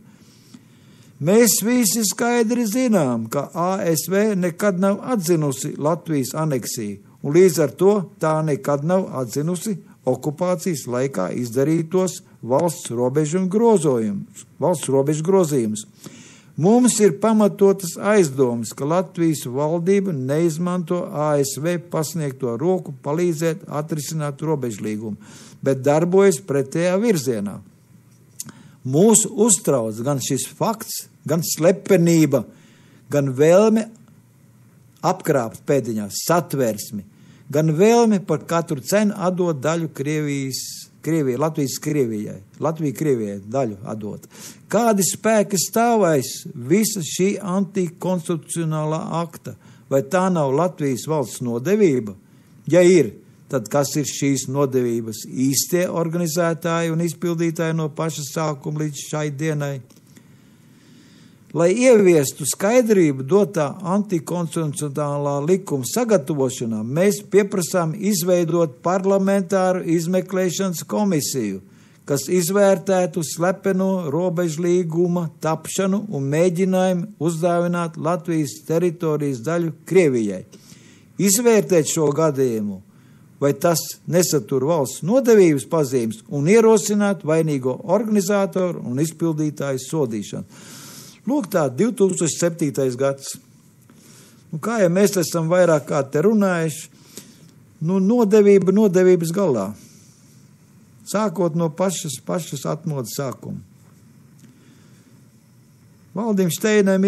Mēs visi skaidri zinām, ka ASV nekad nav atzinusi Latvijas aneksiju, un līdz ar to tā nekad nav atzinusi okupācijas laikā izdarītos valsts robežu grozījumus. Mums ir pamatotas aizdomas, ka Latvijas valdība neizmanto ASV pasniegto roku palīdzēt atrisināt robežu līgumu, bet darbojas pretējā virzienā. Mūsu uztrauc gan šis fakts, gan slepenība, gan vēlme apkrāpt pēdiņās satversmi, gan vēlme par katru cenu atdot daļu Latvijas Krievijai daļu atdot. Kādi spēki stāvēs visa šī antikonstitucionālā akta? vai tā nav Latvijas valsts nodevība? Ja ir, tad kas ir šīs nodevības īstie organizētāji un izpildītāji no paša sākuma līdz šai dienai? Lai ieviestu skaidrību dotā antikonstitucionālā likuma sagatavošanā, mēs pieprasām izveidot parlamentāru izmeklēšanas komisiju, kas izvērtētu slepeno robežlīguma tapšanu un mēģinājumu uzdāvināt Latvijas teritorijas daļu Krievijai. Izvērtēt šo gadījumu, vai tas nesatur valsts nodevības pazīmes, un ierosināt vainīgo organizātoru un izpildītāju sodīšanu. Lūk tā, 2007. gads. Kā jau mēs esam vairāk kā te runājuši, nodevības galā. Sākot no pašas atmodas sākuma. Valdim Steinam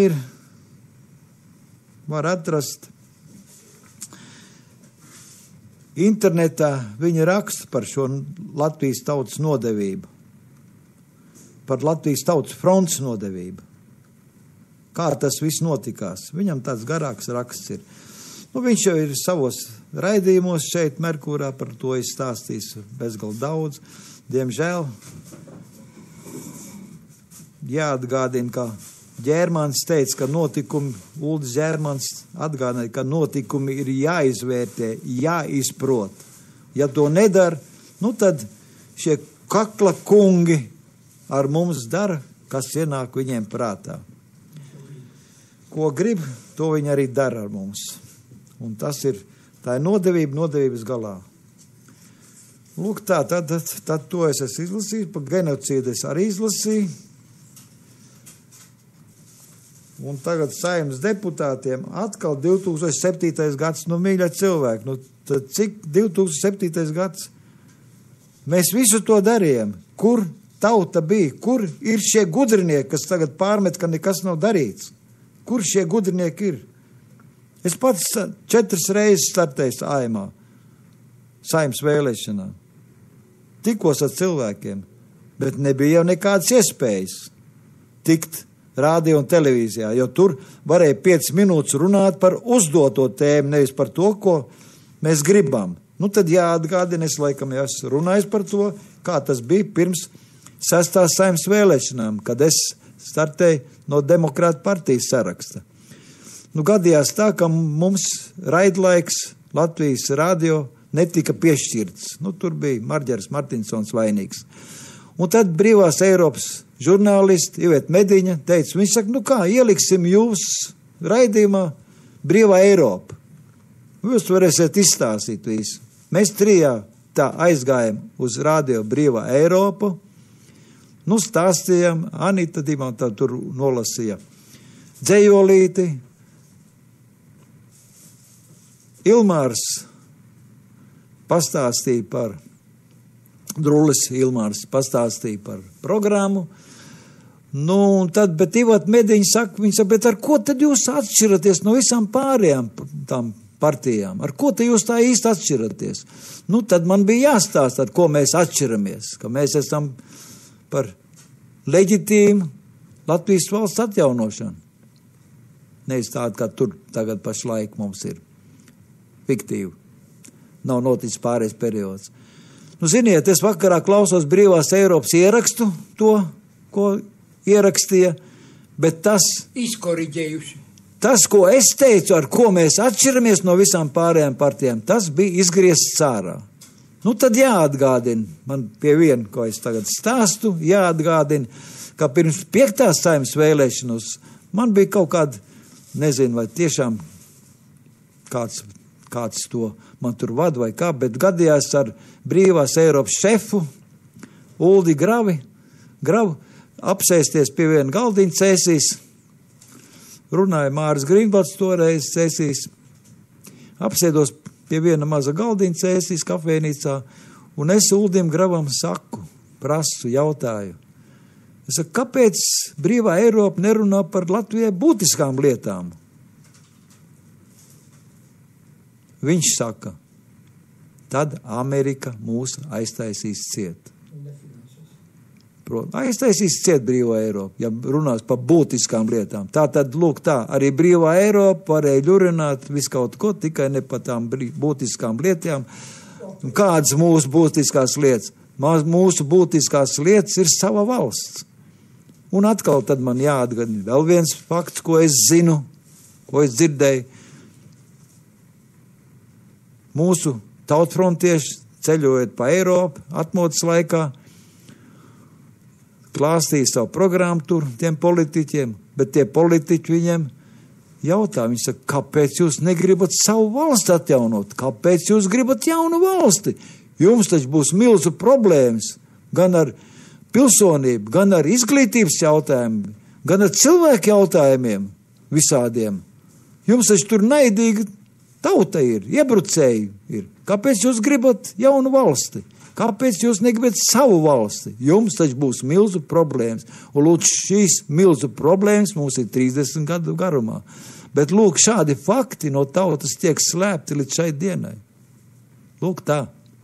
var atrast internetā, viņa raksta par šo Latvijas tautas nodevību, par Latvijas tautas fronts nodevību. Kā tas viss notikās. Viņam tāds garāks raksts ir. Viņš jau ir savos raidījumos šeit Merkūrā, par to izstāstījis bezgal daudz. Diemžēl jāatgādina, ka Ģērmans teica, ka Uldis Ģērmans atgādināja, ka notikumi ir jāizvērtē, jāizprot. Ja to nedara, tad šie kakla kungi ar mums dara, kas ienāk viņiem prātā. Ko grib, to viņi arī dara ar mums. Un tā ir nodevības galā. Lūk tā, tad to es esmu izlasījis, par genocīdu es arī izlasīju. Un tagad Saeimas deputātiem atkal 2007. gads, mīļa cilvēki, tad cik 2007. gads? Mēs visu to darījām. Kur tauta bija? Kur ir šie gudrinieki, kas tagad pārmet, ka nekas nav darīts? Kur šie gudrinieki ir? Es pats 4 reizes startēju Saeimā, Saeimas vēlēšanā. Tikos ar cilvēkiem, bet nebija jau nekādas iespējas tikt rādio un televīzijā, jo tur varēja 5 minūtes runāt par uzdoto tēmu, nevis par to, ko mēs gribam. Tad jāatgādina, es laikam jau esmu runājis par to, kā tas bija pirms 6. Saeimas vēlēšanām, kad es startēju no Demokrāta partijas saraksta. Gadījās tā, ka mums raidlaiks Latvijas radio netika piešķirts. Tur bija Marģeris Martinsons vainīgs. Un tad Brīvās Eiropas žurnālisti Iveta Mediņa teica, viņš saka, ieliksim jūs raidījumā Brīvā Eiropa. Jūs varēsiet izstāstīt visu. Mēs 3 tā aizgājam uz radio Brīvā Eiropa. Stāstījām, Anita Dimanta tur nolasīja dzējolīti, Ilmārs pastāstīja par, Drulis Ilmārs pastāstīja par programmu, bet Iveta Mediņa saka, bet ar ko tad jūs atšķiraties no visām pārējām tām partijām? Ar ko te jūs tā īsti atšķiraties? Tad man bija jāstāst, ar ko mēs atšķiramies, ka mēs esam par leģitīmu Latvijas valsts atjaunošanu. Nevis tādu, kā tur tagad pašlaik mums ir. Fiktīvi. Nav noticis pārējais periods. Ziniet, es vakarā klausos Brīvās Eiropas ierakstu, to, ko ierakstīja, bet tas... Izkoriģējuši. Tas, ko es teicu, ar ko mēs atšķiramies no visām pārējām partijām, tas bija izgriezts ārā. Tad jāatgādina, man pie viena, ko es tagad stāstu, jāatgādina, ka pirms 5. Saeimas vēlēšanas man bija kaut kāda, nezinu, vai tiešām kāds to man tur vada vai kā, bet gadījās ar Brīvās Eiropas šefu Uldi Gravu apsēsties pie viena galdiņa cēsīs, runāja Māris Grīnbalds toreiz cēsīs, apsēdos pie viena maza galdiņa cēsīs kafēnīcā, un es Uldim Gravam prasu, jautāju. Es saku, kāpēc Brīvā Eiropa nerunā par Latvijai būtiskām lietām? Viņš saka, tad Amerika mūs aiztaisīs ciet. Aiztaisīs ciet brīvo Eiropu, ja runās par būtiskām lietām. Tā tad, lūk tā, arī brīvā Eiropa varēja ļurināt visu kaut ko, tikai ne par tām būtiskām lietām. Un kādas mūsu būtiskās lietas? Mūsu būtiskās lietas ir sava valsts. Un atkal tad man jāatgādina vēl viens fakts, ko es zinu, ko es dzirdēju. Mūsu tautfrontieši ceļojot pa Eiropu atmodas laikā, klāstīja savu programmu tur tiem politiķiem, bet tie politiķi viņiem jautā, viņi saka, kāpēc jūs negribat savu valsti atjaunot? Kāpēc jūs gribat jaunu valsti? Jums taču būs milzu problēmas, gan ar pilsonību, gan ar izglītības jautājumiem, gan ar cilvēku jautājumiem visādiem. Jums taču tur naidīga tauta ir, iebrucēji ir. Kāpēc jūs gribat jaunu valsti? Kāpēc jūs negribat savu valsti? Jums taču būs milzu problēmas. Un lūk, šīs milzu problēmas mums ir 30 gadu garumā. Bet lūk, šādi fakti no tautas tiek slēpti līdz šai dienai. Lūk tā.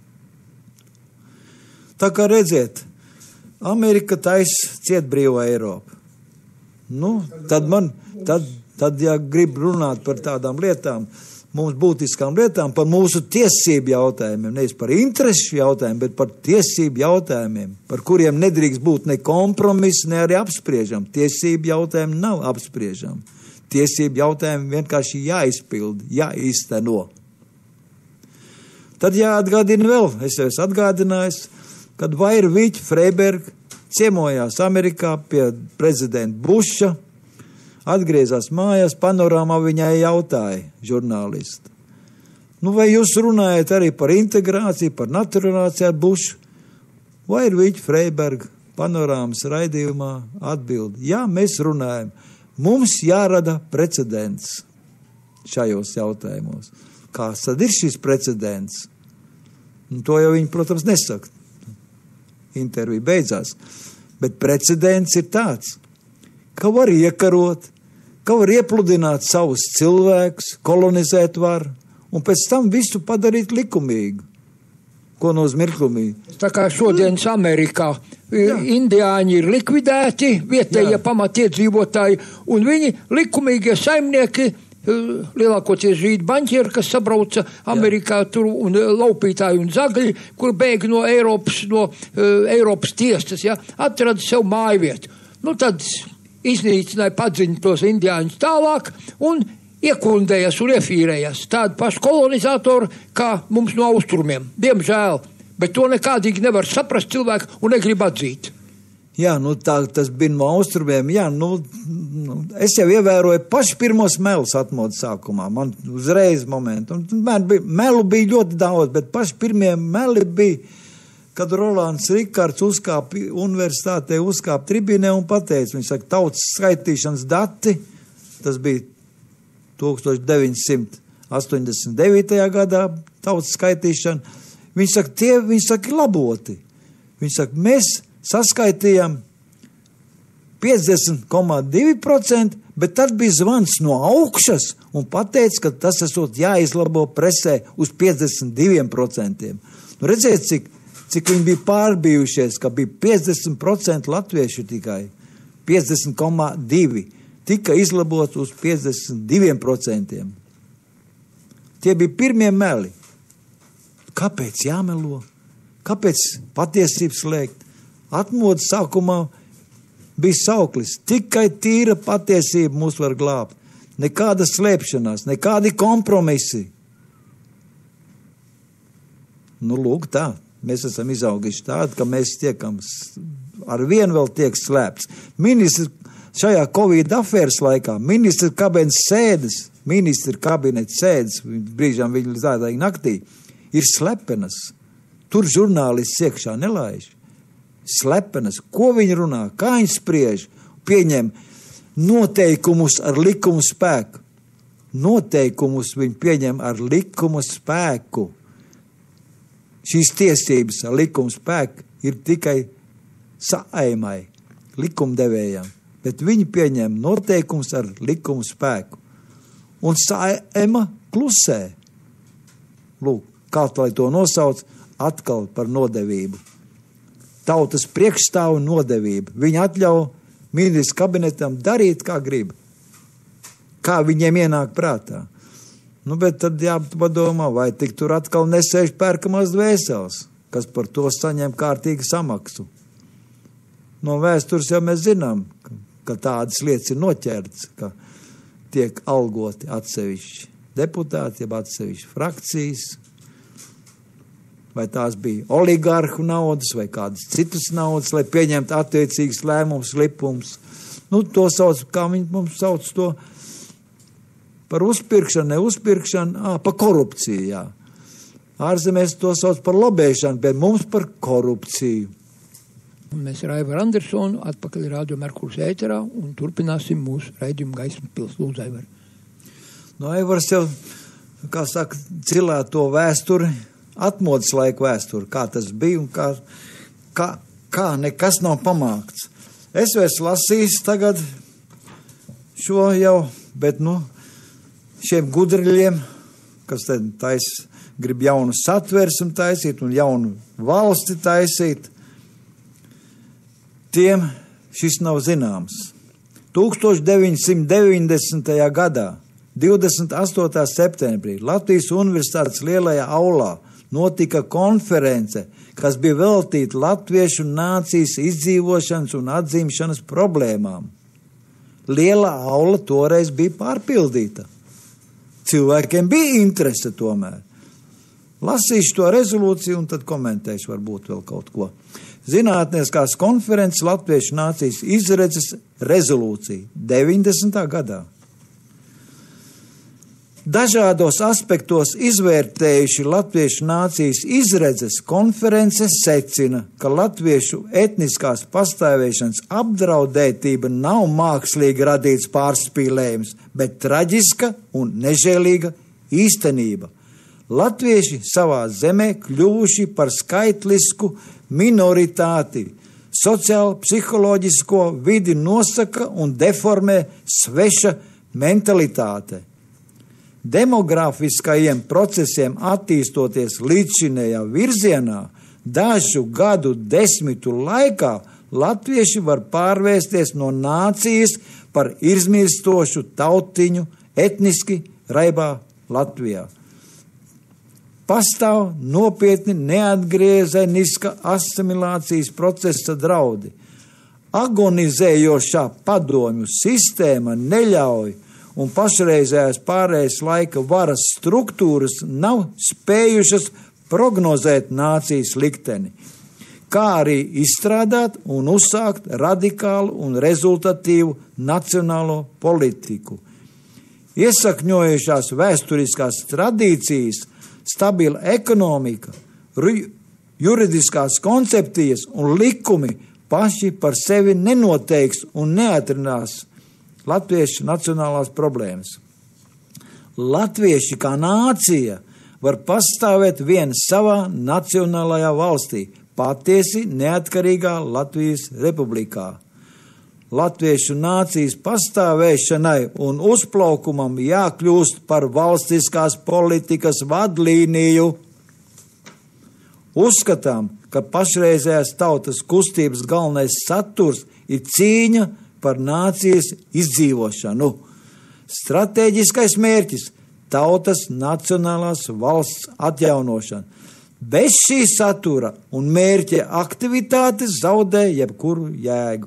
Tā kā redziet, Amerika taisa ciet brīvo Eiropu. Nu, tad ja grib runāt par tādām lietām, mums būtiskām lietām, par mūsu tiesību jautājumiem, nevis par interešu jautājumiem, bet par tiesību jautājumiem, par kuriem nedrīkst būt ne kompromiss, ne arī apspriežam. Tiesību jautājumi nav apspriežam. Tiesību jautājumi vienkārši jāizpilda, jāizteno. Tad jāatgādina vēl, es jau esmu atgādinājis, kad Vaira Viķa Freiberga ciemojās Amerikā pie prezidenta Buša, atgriezās mājās, panorāmā viņai jautāja žurnālisti. Nu, vai jūs runājat arī par integrāciju, par naturalizāciju ar Bušu? Vaira Viķa Freiberga panorāmas raidījumā atbild. Jā, mēs runājam. Mums jārada precedents šajos jautājumos. Kāds tad ir šis precedents? Un to jau viņi, protams, nesaka. Intervija beidzās. Bet precedents ir tāds, ka var iekarot, ka var iepludināt savus cilvēkus, kolonizēt var, un pēc tam visu padarīt likumīgu. Ko nozīmē likumīgi? Tā kā šodienas Amerikā indiāņi ir likvidēti, vietējie pamatiedzīvotāji, un viņi likumīgie saimnieki, lielākoties žīdu baņķieri, kas sabrauca Amerikā tur, un laupītāji un zagļi, kur bēg no Eiropas tiesas, atrada sev mājvietu. Nu tad iznīcināja padziņu tos indiāņus tālāk un iekundējas un iefīrējas tādu pašu kolonizatori kā mums no austrumiem. Diemžēl, bet to nekādīgi nevar saprast cilvēku un negrib atzīt. Jā, nu tā tas bija no austrumiem, jā, es jau ievēroju paši pirmos melus atmodas sākumā, man uzreiz momentu, melu bija ļoti daudz, bet paši pirmie meli bija, kad Rolands Rikards universitātē uzkāpa tribīnē un pateica, viņš saka, tautas skaitīšanas dati, tas bija 1989. Gadā tautas skaitīšana, viņš saka, laboti. Viņš saka, mēs saskaitījām 50,2%, bet tad bija zvans no augšas un pateica, ka tas esot jāizlabo presē uz 52%. Nu, redziet, cik viņi bija pārbijušies, ka bija 50% latviešu tikai, 50,2%, tika izlabot uz 52%. Tie bija pirmie meli. Kāpēc jāmelo? Kāpēc patiesības slēgt? Atmodas sākumā bija sauklis, tikai tīra patiesība mūs var glābt. Nekāda slēpšanās, nekādi kompromisi. Nu, lūk tā. Mēs esam izauguši tādi, ka mēs tiekam, ar vienu vēl tiek slēpts. Ministrs šajā Covid afēras laikā, ministra kabineta sēdes, brīžām viņi zādāja naktī, ir slepenas. Tur žurnālists iekšā nelaiž. Slepenas. Ko viņi runā, kā viņi spriež, pieņem noteikumus ar likumu spēku. Noteikumus viņi pieņem ar likumu spēku. Šīs tiesības ar likumu spēku ir tikai Saeimai, likumdevējām, bet viņi pieņem noteikumus ar likumu spēku. Un Saeima klusē. Lūk, kā lai to nosauc, atkal par nodevību. tautas priekšstāvu nodevību. Viņi atļauj ministru kabinetam darīt, kā grib, kā viņiem ienāk prātā. Nu, bet tad jāpadomā, vai tik tur atkal nesēž pērkamās dvēseles, kas par to saņem kārtīgu samaksu. No vēstures jau mēs zinām, ka tādas lietas ir noķerts, ka tiek algoti atsevišķi deputāti, jeb atsevišķi frakcijas, vai tās bija oligarhu naudas, vai kādas citas naudas, lai pieņemtu attiecīgas lēmumus, likumus. Nu, to sauc, kā viņi mums sauc to, par uzpirkšanu, neuzpirkšanu, par korupciju, jā. Ārzemēs to sauc par lobēšanu, bet mums par korupciju. Un mēs ar Aivaru Andersonu atpakaļ Radio Merkurs ēterā un turpināsim mūsu raidījumu Gaismas pils. Lūdzu, Aivar. Nu, Aivars jau, kā saka, cilē to vēsturi, atmodas laiku vēsturi, kā tas bija un kā nekas nav pamākts. Es vairs lasīju tagad šo jau, bet, nu, šiem gudriļiem, kas tad grib jaunu satversmi taisīt un jaunu valsti taisīt, tiem šis nav zināms. 1990. gadā, 28. septembrī, Latvijas Universitātes lielajā aulā notika konference, kas bija veltīta latviešu nācijas izdzīvošanas un atzīmšanas problēmām. Lielā aula toreiz bija pārpildīta. Cilvēkiem bija interese tomēr. Lasīšu to rezolūciju un tad komentēšu varbūt vēl kaut ko. Zinātniskās konferences Latviešu nācijas izredzes rezolūcija 90. gadā. Dažādos aspektos izvērtējuši Latviešu nācijas izredzes konference secina, ka latviešu etniskās pastāvēšanas apdraudētība nav mākslīgi radīts pārspīlējums, bet traģiska un nežēlīga īstenība. Latvieši savā zemē kļuvuši par skaitlisku minoritāti, sociāli psiholoģisko vidi nosaka un deformē sveša mentalitāte. Demografiskajiem procesiem attīstoties līdzšinējā virzienā, dažu gadu desmitu laikā latvieši var pārvērsties no nācijas par izmirstošu tautiņu etniski raibā Latvijā. Pastāv nopietni neatgriezeniska asimilācijas procesa draudi. Agonizējošā padomju sistēma neļauj un pašreizējās pārējais laika varas struktūras nav spējušas prognozēt nācijas likteni, kā arī izstrādāt un uzsākt radikālu un rezultatīvu nacionālo politiku. Iesakņojušās vēsturiskās tradīcijas, stabila ekonomika, juridiskās koncepcijas un likumi paši par sevi nenoteiks un neatrinās latviešu nacionālās problēmas. Latvieši kā nācija var pastāvēt vien savā nacionālajā valstī, patiesi neatkarīgā Latvijas republikā. Latviešu nācijas pastāvēšanai un uzplaukumam jākļūst par valstiskās politikas vadlīniju. Uzskatām, ka pašreizējās tautas kustības galvenais saturs ir cīņa par nācijas izdzīvošanu. Stratēģiskais mērķis – tautas nacionālās valsts atjaunošana. Bez šī satura un mērķa aktivitātes zaudē jebkuru jēgu.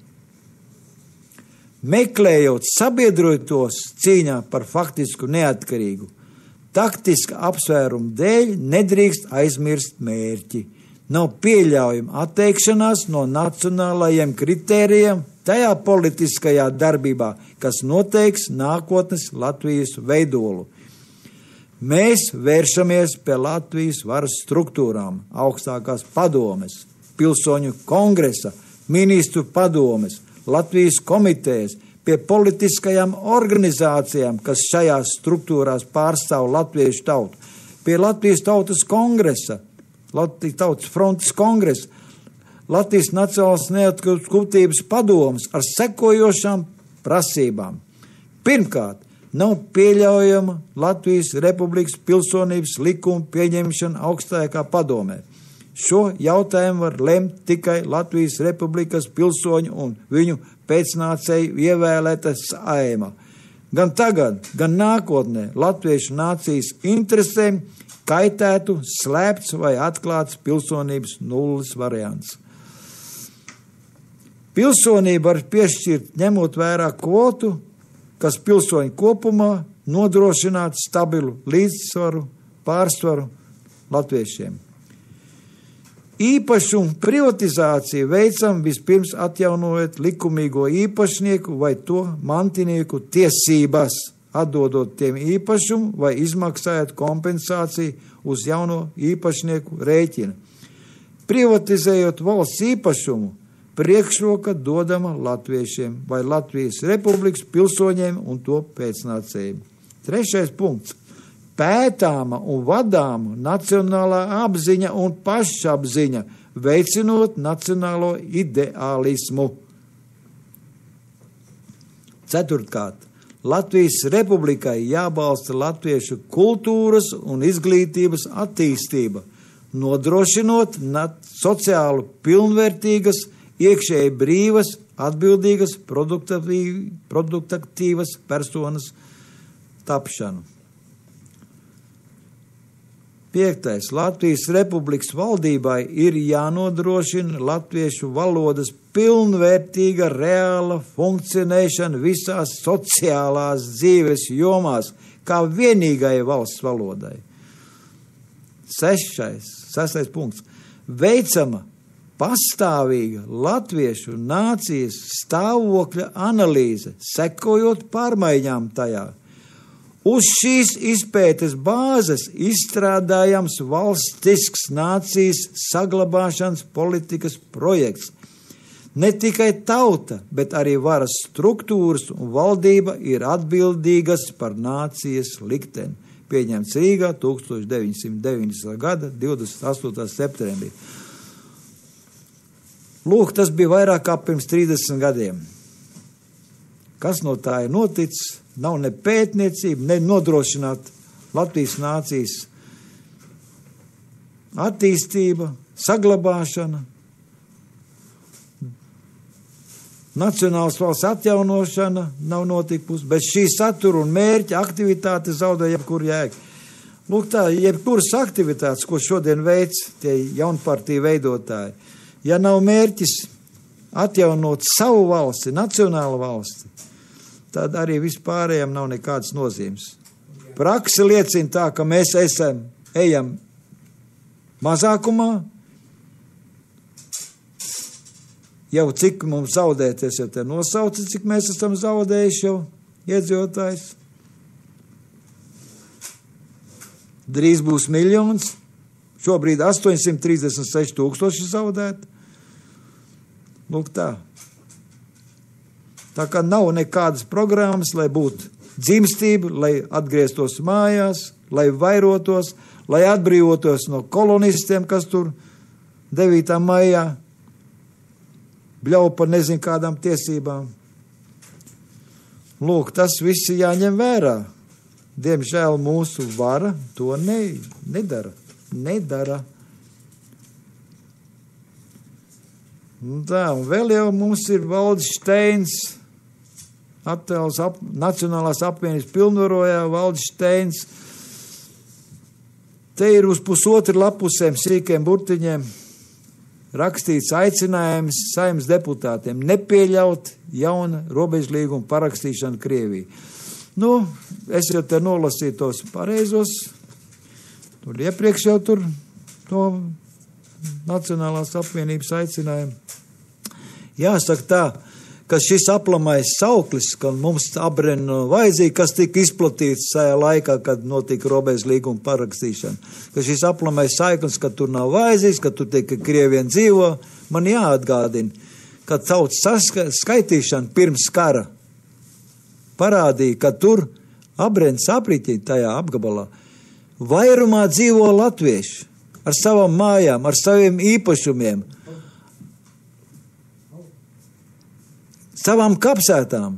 Meklējot sabiedrotos cīņā par faktisku neatkarīgu, taktiska apsvērumu dēļ nedrīkst aizmirst mērķi. Nav pieļaujama atteikšanās no nacionālajiem kritērijiem tajā politiskajā darbībā, kas noteiks nākotnes Latvijas veidolu. Mēs vēršamies pie Latvijas varas struktūrām, augstākās padomes, pilsoņu kongresa, ministru padomes, Latvijas komitejas, pie politiskajām organizācijām, kas šajās struktūrās pārstāv latviešu tautu, pie Latvijas tautas kongresa, Latvijas tautas frontes kongresa, Latvijas Nacionālās neatkarības kustības padomes ar sekojošām prasībām. Pirmkārt, nav pieļaujama Latvijas Republikas pilsonības likuma pieņemšana augstākā padomē. Šo jautājumu var lemt tikai Latvijas Republikas pilsoņu un viņu pēcnācēju ievēlēta Saeima. Gan tagad, gan nākotnē latviešu nācijas interesēm kaitētu slēpts vai atklāts pilsonības nulles variants. Pilsonība var piešķirt ņemot vērā kvotu, kas pilsoņu kopumā nodrošinātu stabilu līdzsvaru, pārsvaru latviešiem. Īpašumu privatizāciju veicam vispirms atjaunojot likumīgo īpašnieku vai to mantinieku tiesības, atdodot tiem īpašumu vai izmaksājot kompensāciju uz jauno īpašnieku rēķina. Privatizējot valsts īpašumu, priekšroka dodama latviešiem vai Latvijas Republikas pilsoņiem un to pēcnācējiem. 3. punkts. Pētāma un vadāma nacionālā apziņa un pašapziņa, veicinot nacionālo ideālismu. 4. Latvijas Republikai jābalsta latviešu kultūras un izglītības attīstība, nodrošinot sociāli pilnvērtīgas, iekšēji brīvas, atbildīgas, produktīvas personas tapšanu. 5. Latvijas Republikas valdībai ir jānodrošina latviešu valodas pilnvērtīga reāla funkcionēšana visās sociālās dzīves jomās, kā vienīgai valsts valodai. 6. punkts. Veicama pastāvīga latviešu nācijas stāvokļa analīze, sekojot pārmaiņām tajā. Uz šīs izpētes bāzes izstrādājams valstisks nācijas saglabāšanas politikas projekts. Ne tikai tauta, bet arī varas struktūras un valdība ir atbildīgas par nācijas likteni. Pieņemts Rīgā 1990. gada 28. septembrī. Lūk, tas bija vairāk kā pirms 30 gadiem. Kas no tā ir noticis? Nav ne pētniecība, ne nodrošināt Latvijas nācijas attīstība, saglabāšana, nacionālas valsts atjaunošana nav notikusi, bet šī satura un mērķa aktivitāte zaudē jebkuru jēgu. Lūk tā, jebkuras aktivitātes, ko šodien veic tie jaunpartiju veidotāji, ja nav mērķis atjaunot savu valsti, nacionālu valsti, tad arī vispārējiem nav nekādas nozīmes. Prakse liecina tā, ka mēs ejam mazākumā, jau cik mums zaudēties, jau te nosauca, cik mēs esam zaudējuši jau iedzīvotājs. Drīz būs miljons, šobrīd 836 000 zaudēti. Lūk tā. Tā kā nav nekādas programmas, lai būtu dzimstība, lai atgrieztos mājās, lai vairotos, lai atbrīvotos no kolonistiem, kas tur 9. maijā bļauj par nezinu kādām tiesībām. Lūk, tas viss jāņem vērā. Diemžēl mūsu vara to nedara. Tā, un vēl jau mums ir Valdis Steins, attēls Nacionālās apvienības pilnvarojā, Valdis Steins. Te ir uz 1,5 lapusēm sīkiem burtiņiem rakstīts aicinājums Saeimas deputātiem nepieļaut jauna robežlīguma parakstīšanu Krieviju. Nu, es jau te nolasīju tos pareizos, tur iepriekš jau tur to Nacionālās apvienības aicinājumu. Jāsaka tā, ka šis aplamais sauklis, ka mums abrēna vajadzīgi, kas tika izplatīts tajā laikā, kad notika robežu līguma parakstīšana, ka šis aplamais saiklis, ka tur nav vajadzīgs, ka tur tikai Krievien dzīvo, man jāatgādina, ka tautas skaitīšana pirms kara parādīja, ka tur abrēns apriķi tajā apgabalā vairumā dzīvo latvieši ar savām mājām, ar saviem īpašumiem, savām kapsētām,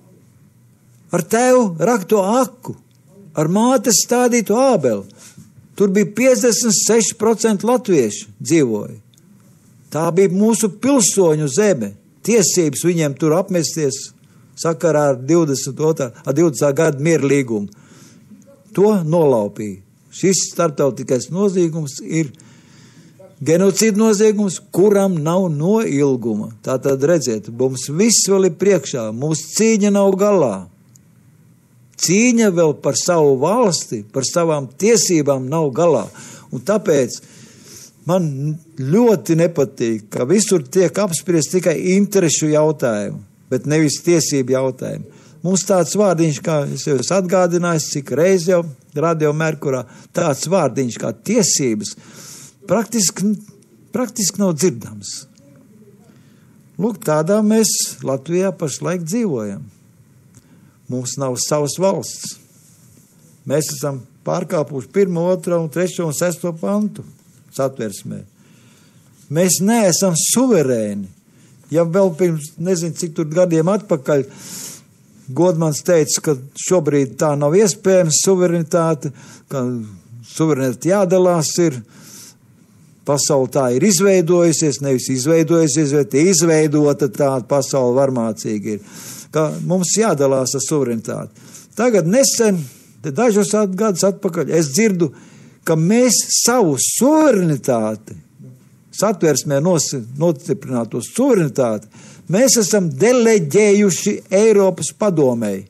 ar tēvu rakto aku, ar mātes stādītu ābeli. Tur bija 56% latviešu dzīvoja. Tā bija mūsu pilsoņu zeme. Tiesības viņiem tur apmesties sakarā ar 20. gadu mieru līgumu. To nolaupīja. Šis starptautiskais noziegums ir genocīda noziegums, kuram nav noilguma. Tātad redziet, mums viss vēl ir priekšā, mūsu cīņa nav galā. Cīņa vēl par savu valsti, par savām tiesībām nav galā. Un tāpēc man ļoti nepatīk, ka visur tiek apspriest tikai interešu jautājumu, bet nevis tiesību jautājumu. Mums tāds vārdiņš, kā es jau esmu atgādinājis, cik reiz jau Radio Merkurā, tāds vārdiņš kā tiesības, praktiski nav dzirdams. Lūk, tādā mēs Latvijā pašlaik dzīvojam. Mums nav savas valsts. Mēs esam pārkāpuši 1, 2, 3 un 6 pantu satversmē. Mēs neesam suverēni. Ja vēl pirms, nezinu, cik tur gadiem atpakaļ, Godmans teica, ka šobrīd tā nav iespējams suverenitāte, ka suverenitāte jādalās ir, pasauli tā ir izveidojusies, nevis izveidojusies, bet izveidota tāda pasauli varmācīgi ir, ka mums jādalās ar suverenitāti. Tagad nesen, dažus gadus atpakaļ, es dzirdu, ka mēs savu suverenitāti, satversmē nostiprināto suverenitāti, mēs esam deleģējuši Eiropas padomei.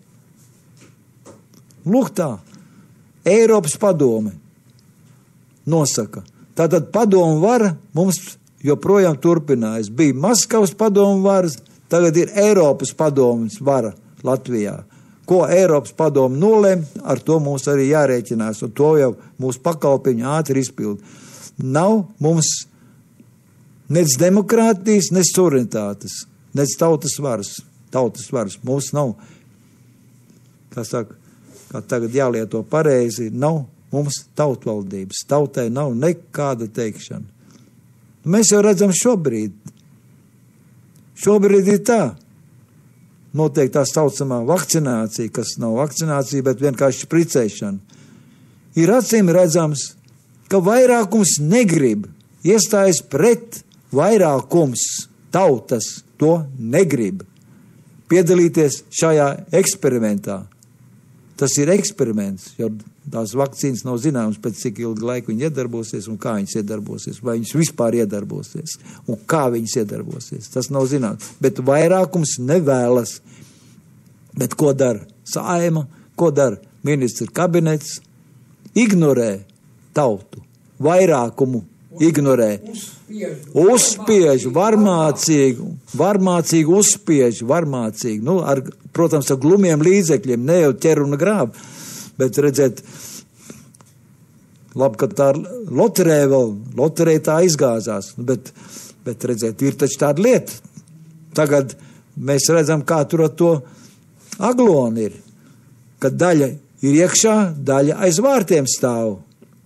Lūk tā, Eiropas padome nosaka. Tātad padomu vara mums joprojām turpinājas. Bija Maskavas padomu varas, tagad ir Eiropas padomas vara Latvijā. Ko Eiropas padomu nolēm, ar to mums arī jārēķinās, un to jau mūsu pakalpiņu ātri izpild. Nav mums nec demokrātijas, nec suverenitātes. Nec tautas varas. Mums nav, kā tagad jālieto pareizi, nav mums tautvaldības. Tautai nav nekāda teikšana. Mēs jau redzam šobrīd. Šobrīd ir tā. Notiek tā saucamā vakcinācija, kas nav vakcinācija, bet vienkārši špricēšana. Ir acīm redzams, ka vairākums negrib, iestājas pret vairākums tautas. To negrib piedalīties šajā eksperimentā. Tas ir eksperiments, jo tās vakcīnas nav zināmas, pēc cik ilgi laiku viņi iedarbosies un kā viņas iedarbosies, vai viņas vispār iedarbosies un kā viņas iedarbosies. Tas nav zināms, bet vairākums nevēlas. Bet ko dara Saeima, ko dara ministra kabinets? Ignorē tautu, vairākumu ignorē. Uzspiež, varmācīgi uzspiež, varmācīgi, protams, ar glumiem līdzekļiem, ne jau ķer un grāb, bet redzēt, labi, ka tā loterē tā izgāzās, bet redzēt, ir taču tāda lieta. Tagad mēs redzam, kā tur ar to aglonu ir, ka daļa ir iekšā, daļa aiz vārtiem stāv.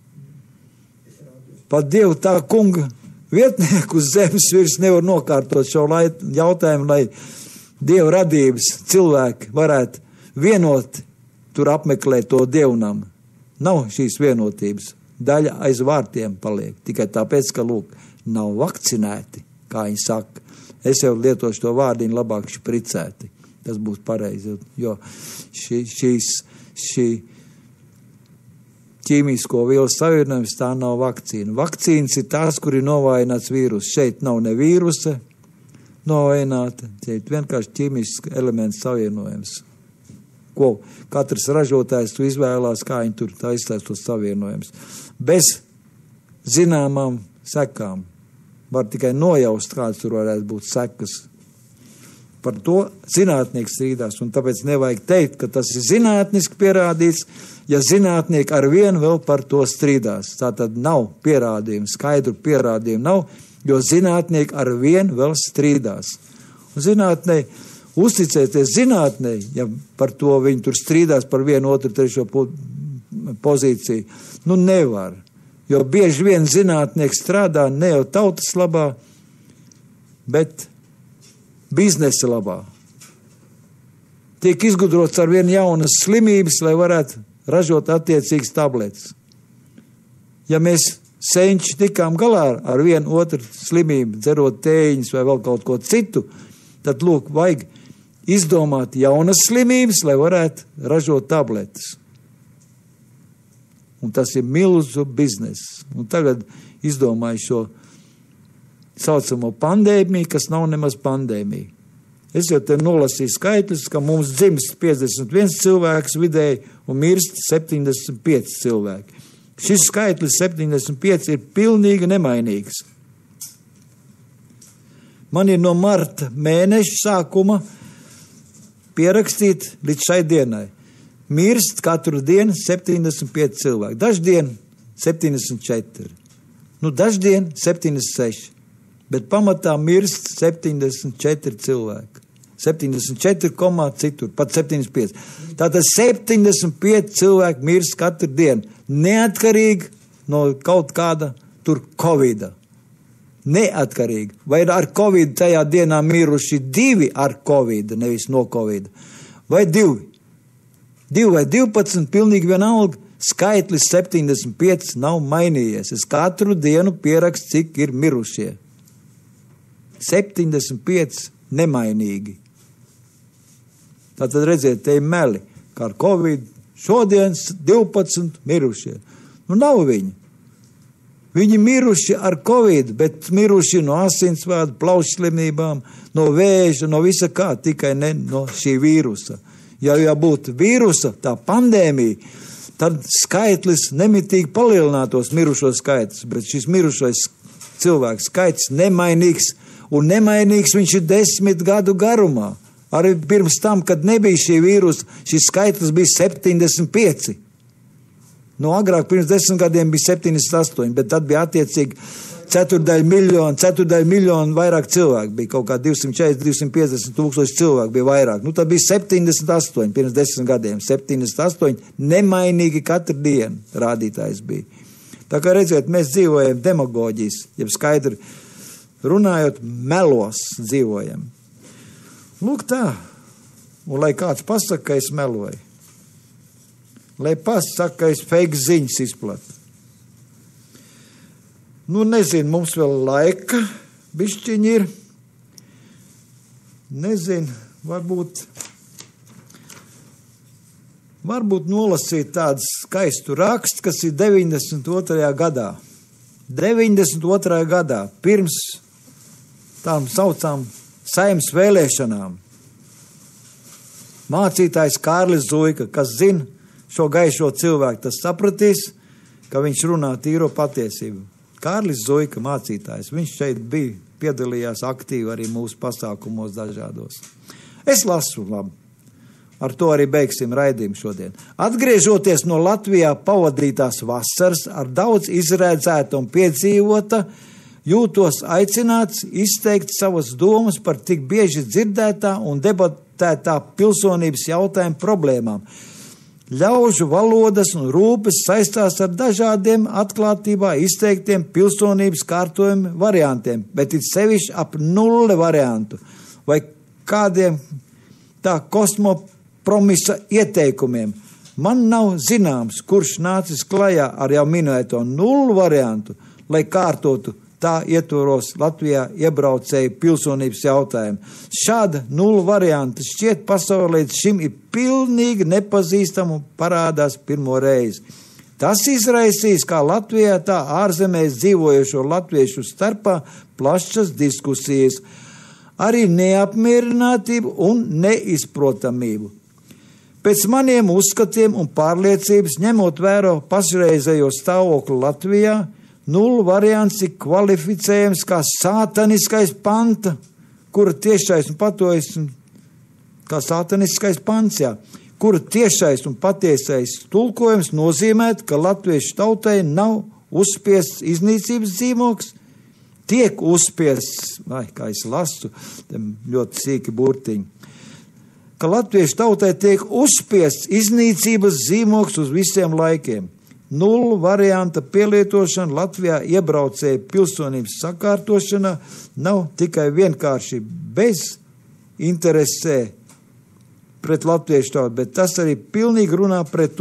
Pat Dievu tā kunga vietnieku uz zemes virs nevar nokārtot šo jautājumu, lai Dieva radības cilvēki varētu vienot tur apmeklēt to dievnamu. Nav šīs vienotības. Daļa aiz vārtiem paliek. Tikai tāpēc, ka, lūk, nav vakcinēti, kā viņi saka. Es jau lietošu to vārdiņu labāk špricēti. Tas būs pareizi, jo šī ķīmisko vielu savienojums, tā nav vakcīna. Vakcīnas ir tās, kur ir novājināts vīrus. Šeit nav ne vīrusa novājināta, šeit vienkārši ķīmisks elements savienojums. Ko katrs ražotājs tu izvēlās, kā viņi tur tā iztaisa tos savienojums. Bez zināmām sekām. Var tikai nojaust, kāds tur varētu būt sekas. Par to zinātnieks strīdās, un tāpēc nevajag teikt, ka tas ir zinātniski pierādīts, ja zinātnieki ar vienu vēl par to strīdās. Tā tad nav pierādījumu, skaidru pierādījumu nav, jo zinātnieki ar vienu vēl strīdās. Un zinātnē, uzticēties zinātnē, ja par to viņi tur strīdās par 1, 2, 3 pozīciju, nevar. Jo bieži vien zinātnieki strādā ne jau tautas labā, bet biznesa labā. Tiek izgudrots ar vien jaunas slimības, lai varētu ražot attiecīgas tabletes. Ja mēs senči tikām galā ar vienu otru slimību, dzerot tēņus vai vēl kaut ko citu, tad, lūk, vajag izdomāt jaunas slimības, lai varētu ražot tabletes. Un tas ir milzu bizness. Un tagad izdomāju šo saucamo pandēmiju, kas nav nemaz pandēmija. Es jau te nolasīju skaitļus, ka mums dzimst 51 cilvēks vidēji un mirst 75 cilvēki. Šis skaitlis 75 ir pilnīgi nemainīgs. Man ir no marta mēneša sākuma pierakstīt līdz šai dienai. Mirst katru dienu 75 cilvēki. Daždien 74. Daždien 76. Bet pamatā mirst 74 cilvēki. 74, citur, pat 75. Tātad 75 cilvēki mirst katru dienu, neatkarīgi no kaut kāda tur covida. Neatkarīgi. Vai ar covid tajā dienā miruši 2 ar covid, nevis no covid. Vai 2. 2 vai 12, pilnīgi vienalga. Skaitlis 75 nav mainījies. Es katru dienu pierakstu, cik ir mirušie. 75 nemainīgi. Tātad redziet, te ir meli, kā ar covid, šodien 12 mirušie. Nav viņi. Viņi miruši ar covid, bet miruši no asinsvadu, plaušu slimībām, no vēža, no visa kā, tikai ne no šī vīrusa. Ja būtu vīrusa, tā pandēmija, tad skaitlis nemitīgi palielinātos mirušo skaitlis, bet šis mirušais cilvēks skaits nemainīgs, un nemainīgs viņš ir 10 gadu garumā. Arī pirms tam, kad nebija šī vīrusa, šis skaitlis bija 75. Agrāk pirms 10 gadiem bija 78, bet tad bija attiecīgi 4,5 miljonu vairāk cilvēku. Bija kaut kā 240-250 tūkstoši cilvēku bija vairāk. Tad bija 78 pirms 10 gadiem. 78 nemainīgi katru dienu rādītājs bija. Tā kā redziet, mēs dzīvojam demagoģijas, jeb skaidri runājot, melos dzīvojam. Lūk tā, un lai kāds pasaka, ka es meloju. Lai pasaka, ka es fake ziņas izplatu. Nezinu, mums vēl laika bišķiņi ir. Nezinu, varbūt nolasīt tādu skaistu rakstu, kas ir 92. gadā. 92. gadā, pirms tām saucām Saeimas vēlēšanām. Mācītājs Kārlis Zuika, kas zina šo gaišo cilvēku, tas sapratīs, ka viņš runā tīro patiesību. Kārlis Zuika, mācītājs, viņš šeit bija, piedalījās aktīvi arī mūsu pasākumos dažādos. Es lasu, labi. Ar to arī beigsim raidījumu šodien. Atgriežoties no Latvijā pavadītās vasaras ar daudz izredzēta un piedzīvota, jūtos aicināts izteikt savas domas par tik bieži dzirdētā un debatētā pilsonības jautājumu problēmām. Ļaužu valodas un rūpes saistās ar dažādiem atklātībā izteiktiem pilsonības kārtojuma variantiem, bet it sevišķi ap 0 variantu vai kādiem tā kosmopromisa ieteikumiem. Man nav zināms, kurš nācis klajā ar jau minēto 0 variantu, lai kārtotu tā ietvaros Latvijā iebraucēju pilsonības jautājumu. Šāda 0 varianta šķiet pasaulē līdz šim ir pilnīgi nepazīstama un parādās pirmo reizi. Tas izraisīs kā Latvijā, tā ārzemēs dzīvojošo latviešu starpā plašas diskusijas, arī neapmierinātību un neizprotamību. Pēc maniem uzskatiem un pārliecības, ņemot vērā pašreizējo stāvokli Latvijā, 0 variants ir kvalificējams kā sātaniskais panta, kura tiešais un patiesais, kā sātaniskais pants, kura tiešais un patiesais tulkojums nozīmē, ka latviešu tautai nav uzspiests iznīcības zīmogs, tiek uzspiests, kā es lasu, ļoti sīki burtiņi, ka latviešu tautai tiek uzspiests iznīcības zīmogs uz visiem laikiem. 0 varianta pielietošana Latvijā iebraucēju pilsonības sakārtošanā nav tikai vienkārši bez interesē pret latviešu tautu, bet tas arī pilnīgi runā pret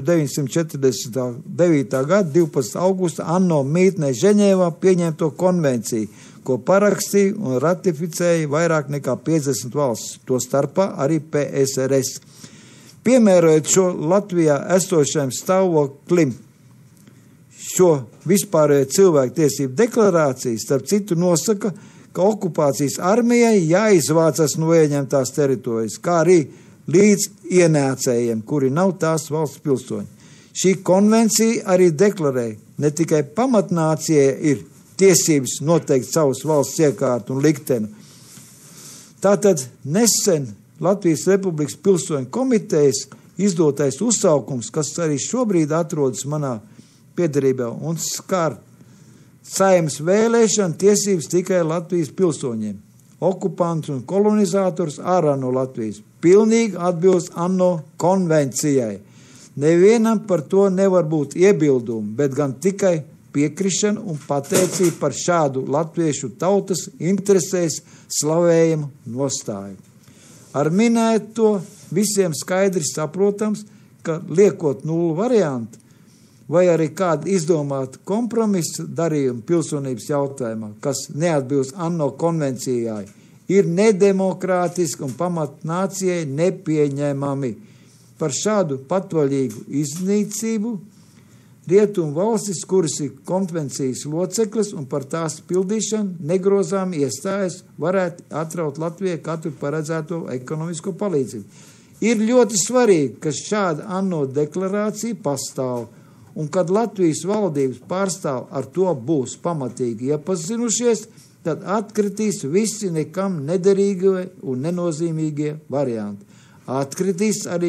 1949. gada 12. augusta ANO mītnē Ženēvā pieņemto konvenciju, ko parakstīja un ratificēja vairāk nekā 50 valsts, to starpā arī PSRS. Piemērojot šo Latvijā esošajam stāvoklim, šo vispārējo cilvēktiesību deklarāciju, starp citu nosaka, ka okupācijas armijai jāizvācas no ieņemtās teritorijas, kā arī līdz ienācējiem, kuri nav tās valsts pilsoņi. Šī konvencija arī deklarē, ne tikai pamatnācijai ir tiesības noteikt savus valsts iekārtu un likteni. Tātad nesen Latvijas Republikas pilsoņu komitejas izdotais uzsaukums, kas arī šobrīd atrodas manā piederībā un skar Saeimas vēlēšana tiesības tikai Latvijas pilsoņiem. Okupants un kolonizators ārā no Latvijas. Pilnīgi atbilst ANO konvencijai. Nevienam par to nevar būt iebildumi, bet gan tikai piekrišana un pateicība par šādu latviešu tautas interesēs slavējumu nostāju. Ar minēto visiem skaidri saprotams, ka liekot nullu variantu vai arī kādu izdomātu kompromisu darījumu pilsonības jautājumā, kas neatbilst ANO konvencijai, ir nedemokrātiski un pamatnācijai nepieņemami. Par šādu patvaļīgu iznīcību rietumu valstis, kuras ir konvencijas loceklis un par tās pildīšanu negrozām iestājas, varētu atraut Latvijai katru paredzēto ekonomisko palīdzību. Ir ļoti svarīgi, ka šāda ANO deklarācija pastāv, un kad Latvijas valdības pārstāv ar to būs pamatīgi iepazinušies, tad atkritīs visi nekam nederīgie un nenozīmīgie varianti. Atkritīs arī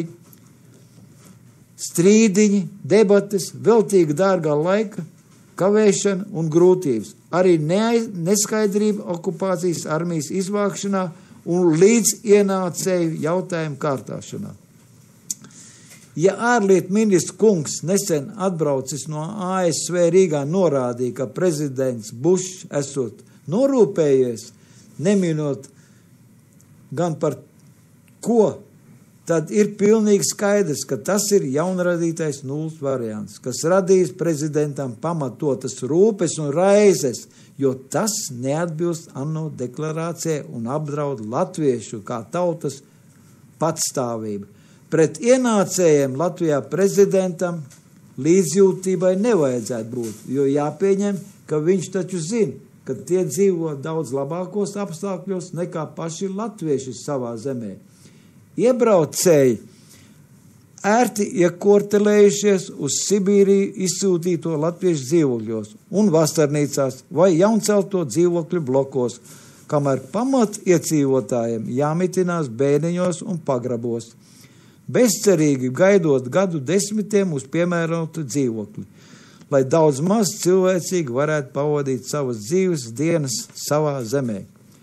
strīdiņi, debates, veltīga dārgā laika, kavēšana un grūtības, arī neskaidrība okupācijas armijas izvākšanā un līdz ienācēju jautājumu kārtāšanā. Ja ārlietu ministrs kungs nesen atbraucis no ASV Rīgā norādīja, ka prezidents Bušs esot norūpējies, neminot gan par ko, tad ir pilnīgi skaidrs, ka tas ir jaunradītais nulles variants, kas radīs prezidentam pamatotas rūpes un raizes, jo tas neatbilst ANO deklarācijai un apdraud latviešu kā tautas patstāvību. Pret ienācējiem Latvijā prezidentam līdzjūtībai nevajadzētu būt, jo jāpieņem, ka viņš taču zina, ka tie dzīvo daudz labākos apstākļos nekā paši latvieši savā zemē. Iebraucēji ērti iekortelējušies uz Sibīriju izsūtīto latviešu dzīvokļos un vasarnīcās vai jauncelto dzīvokļu blokos, kamēr pamat iedzīvotājiem jāmitinās bēniņos un pagrabos, bezcerīgi gaidot gadu desmitiem uz piemērotu dzīvokli, lai daudz maz cilvēcīgi varētu pavadīt savas dzīves dienas savā zemē.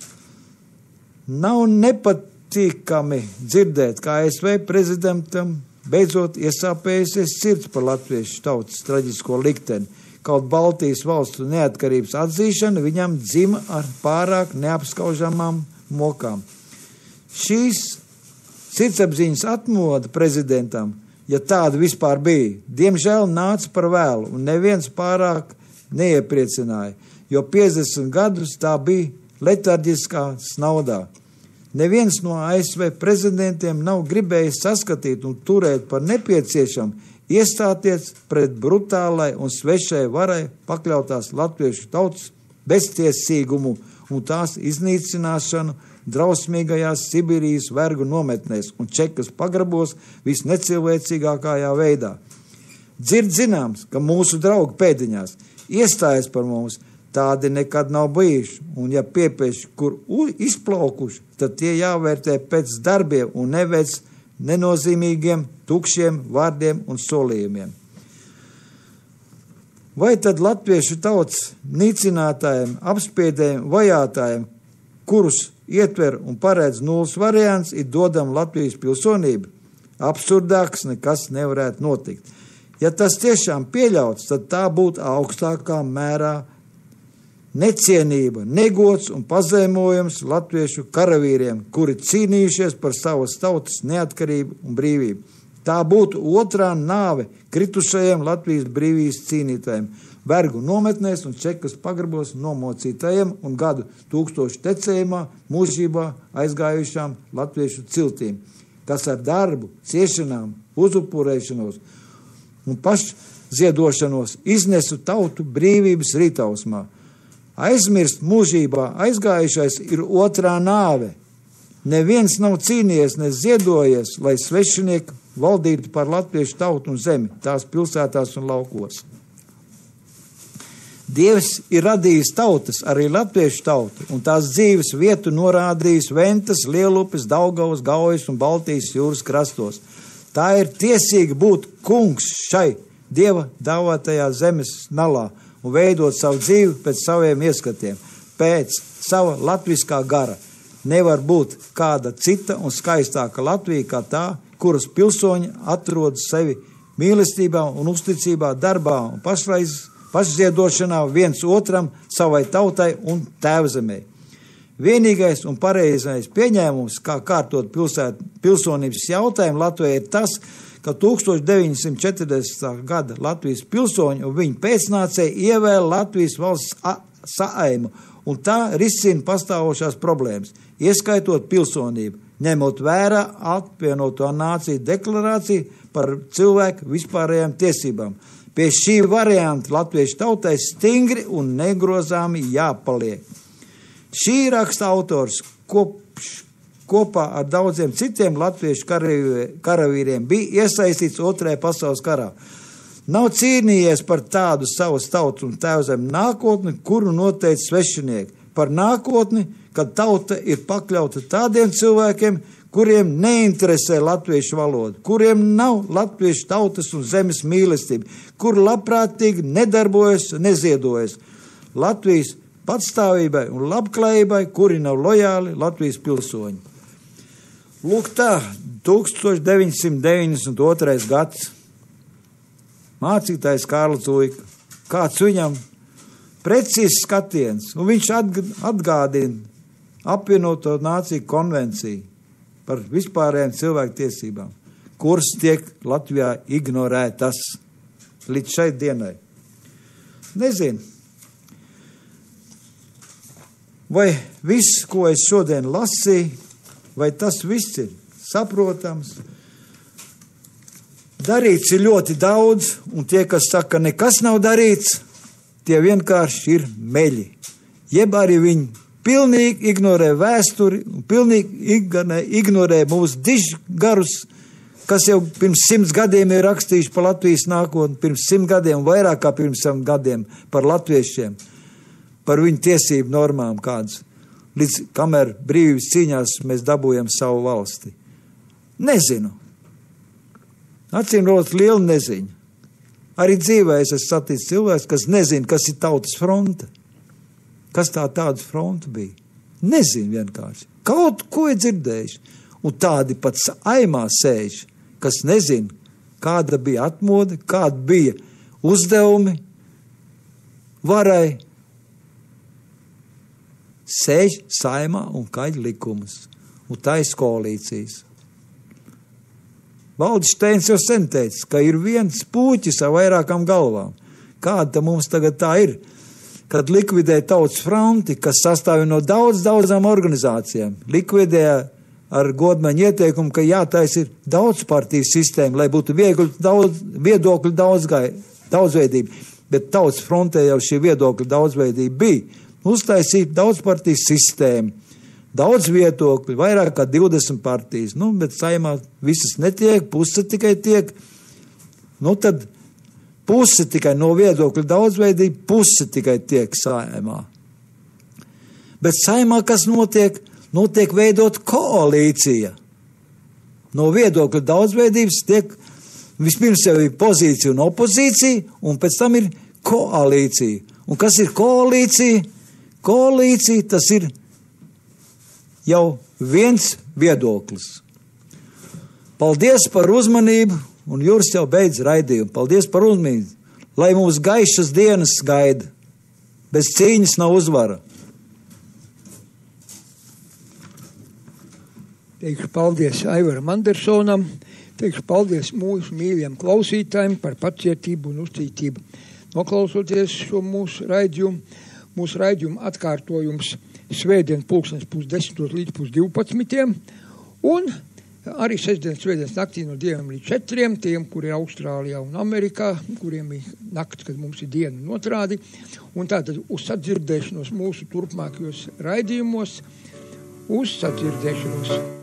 Nav nepatīkami dzirdēt, kā ASV prezidentam beidzot iesāpējusies sirds par latviešu tautas traģisko likteni, kaut Baltijas valstu neatkarības atzīšana viņam dzima ar pārāk neapskaužamām mokām. Šīs sirdsapziņas atmoda prezidentam, ja tāda vispār bija, diemžēl nāca par vēlu un neviens pārāk neiepriecināja, jo 50 gadus tā bija letarģiskā snaudā. Neviens no ASV prezidentiem nav gribējis saskatīt un turēt par nepieciešamu iestāties pret brutālai un svešai varai pakļautās latviešu tautas beztiesīgumu un tās iznīcināšanu drausmīgajās Sibīrijas vergu nometnēs un Čekas pagrabos visnecilvēcīgākajā veidā. Zināms, ka mūsu draugi pēdiņās iestājas par mums, tādi nekad nav bijuši, un ja piepieši, kur izplaukuši, tad tie jāvērtē pēc darbiem un nevēc nenozīmīgiem, tukšiem vārdiem un solījumiem. Vai tad latviešu tautas nīcinātājiem, apspiedējiem, vajātājiem, kurus ietver un paredz nulles variants, ir dodama Latvijas pilsonība? Absurdāks nekas nevarētu notikt. Ja tas tiešām pieļauts, tad tā būtu augstākā mērā necienība, negods un pazemojums latviešu karavīriem, kuri cīnījušies par savas tautas neatkarību un brīvību. Tā būtu otrā nāve kritušajiem Latvijas brīvības cīnītājiem, vergu nometnēs un Čekas pagrabos nomocītajiem un gadu tūkstošu tecējumā mūžībā aizgājušām latviešu ciltīm, kas ar darbu, ciešanām, uzupurēšanos un pašziedošanos iznesu tautu brīvības rītausmā. Aizmirst mūžībā aizgājušais ir otrā nāve. Neviens nav cīnījies, ne ziedojies, lai svešinieki valdītu par latviešu tautu un zemi, tās pilsētās un laukos. Dievs ir radījis tautas, arī latviešu tautu, un tās dzīves vietu norādījis Ventas, Lielupes, Daugavas, Gaujas un Baltijas jūras krastos. Tā ir tiesīga būt kungs šai Dieva dāvātajā zemes malā un veidot savu dzīvi pēc saviem ieskatiem, pēc sava latviskā gara. Nevar būt kāda cita un skaistāka Latvija kā tā, kuras pilsoņi atrod sevi mīlestībā un uzticībā, darbā un pašziedošanā viens otram, savai tautai un tēvzemē. Vienīgais un pareizais pieņēmums, kā kārtot pilsonības jautājumu Latvijai, ir tas, ka 1940. gada Latvijas pilsoņi un viņu pēcnācēji ievēl Latvijas valsts saeimu, un tā risina pastāvošās problēmas, ieskaitot pilsonību, ņemot vērā apvienoto nāciju deklarāciju par cilvēku vispārējām tiesībām. Pie šī varianta latviešu tautai stingri un negrozāmi jāpaliek. Šī raksta autors kopā ar daudziem citiem latviešu karavīriem bija iesaistīts Otrajā pasaules karā. Nav cīnījies par tādu savas tautas un tēvzemi nākotni, kuru noteica svešinieki. Par nākotni, kad tauta ir pakļauta tādiem cilvēkiem, kuriem neinteresē latviešu valodu, kuriem nav latviešu tautas un zemes mīlestība, kur labprātīgi nedarbojas, neziedojas Latvijas patstāvībai un labklājībai, kuri nav lojāli Latvijas pilsoņi. Lūk tā, 1992. gads. Mācītājs Kārlis Uika, kāds viņam precīzs skatiens, un viņš atgādina apvienoto nāciju konvenciju par vispārējām cilvēku tiesībām, kuras tiek Latvijā ignorētas līdz šai dienai. Nezinu, vai viss, ko es šodien lasīju, vai tas viss ir saprotams. Darīts ir ļoti daudz, un tie, kas saka, nekas nav darīts, tie vienkārši ir meļi. Jeb arī viņi pilnīgi ignorē vēsturi, un pilnīgi ignorē mūsu dižgarus, kas jau pirms 100 gadiem ir rakstījuši par Latvijas nākotni, pirms 100 gadiem, vairāk kā pirms 100 gadiem par latviešiem, par viņu tiesību normām kādas, līdz kamēr brīvības cīņās mēs dabūjam savu valsti. Nezinu. Acīm redzot, liela neziņa. Arī dzīvē es esmu saticis cilvēks, kas nezina, kas ir tautas fronte. Kas tā tāda fronte bija? Nezinu vienkārši. Kaut ko ir dzirdējuši. Un tādi pat aimā sēž, kas nezina, kāda bija atmode, kāda bija uzdevumi varai. Sēž saimā un kaļ likumus. Un tais koalīcijas. Valdis Steins jau sen teica, ka ir viens puķis ar vairākām galvām. Kāda mums tagad tā ir, kad likvidē tautas fronti, kas sastāv no daudzām organizācijām. Likvidē ar godmaņu ieteikumu, ka jātais ir daudzpartiju sistēma, lai būtu viedokļu daudzveidība. Bet tautas frontē jau šī viedokļu daudzveidība bija. Uztaisīt daudzpartiju sistēmu. Daudz viedokļu, vairāk kā 20 partijas, bet saimā visas netiek, puse tikai tiek. Tad puse tikai no viedokļu daudzveidība, puse tikai tiek saimā. Bet saimā kas notiek? Notiek veidot koalīcija. No viedokļu daudzveidības tiek vispirms jau ir pozīcija un opozīcija, un pēc tam ir koalīcija. Un kas ir koalīcija? Koalīcija tas ir jau viens viedoklis. Paldies par uzmanību, un Juris jau beidz raidījumu. Paldies par uzmanību, lai mums gaišas dienas gaida. Bez cīņas nav uzvara. Teikšu paldies Aivaram Andersonam, teikšu paldies mūsu mīļiem klausītājiem par pacietību un uzcītību. Noklausoties šo mūsu raidījumu. Mūsu raidījuma atkārtojums svētdien 11:30 līdz 12:00. Un arī sestdienas naktī no 2 līdz 4, tiem, kuri ir Austrālijā un Amerikā, kuriem ir nakts, kad mums ir diena un otrādi. Un tātad uz sadzirdēšanos mūsu turpmākajos raidījumos, uz sadzirdēšanos.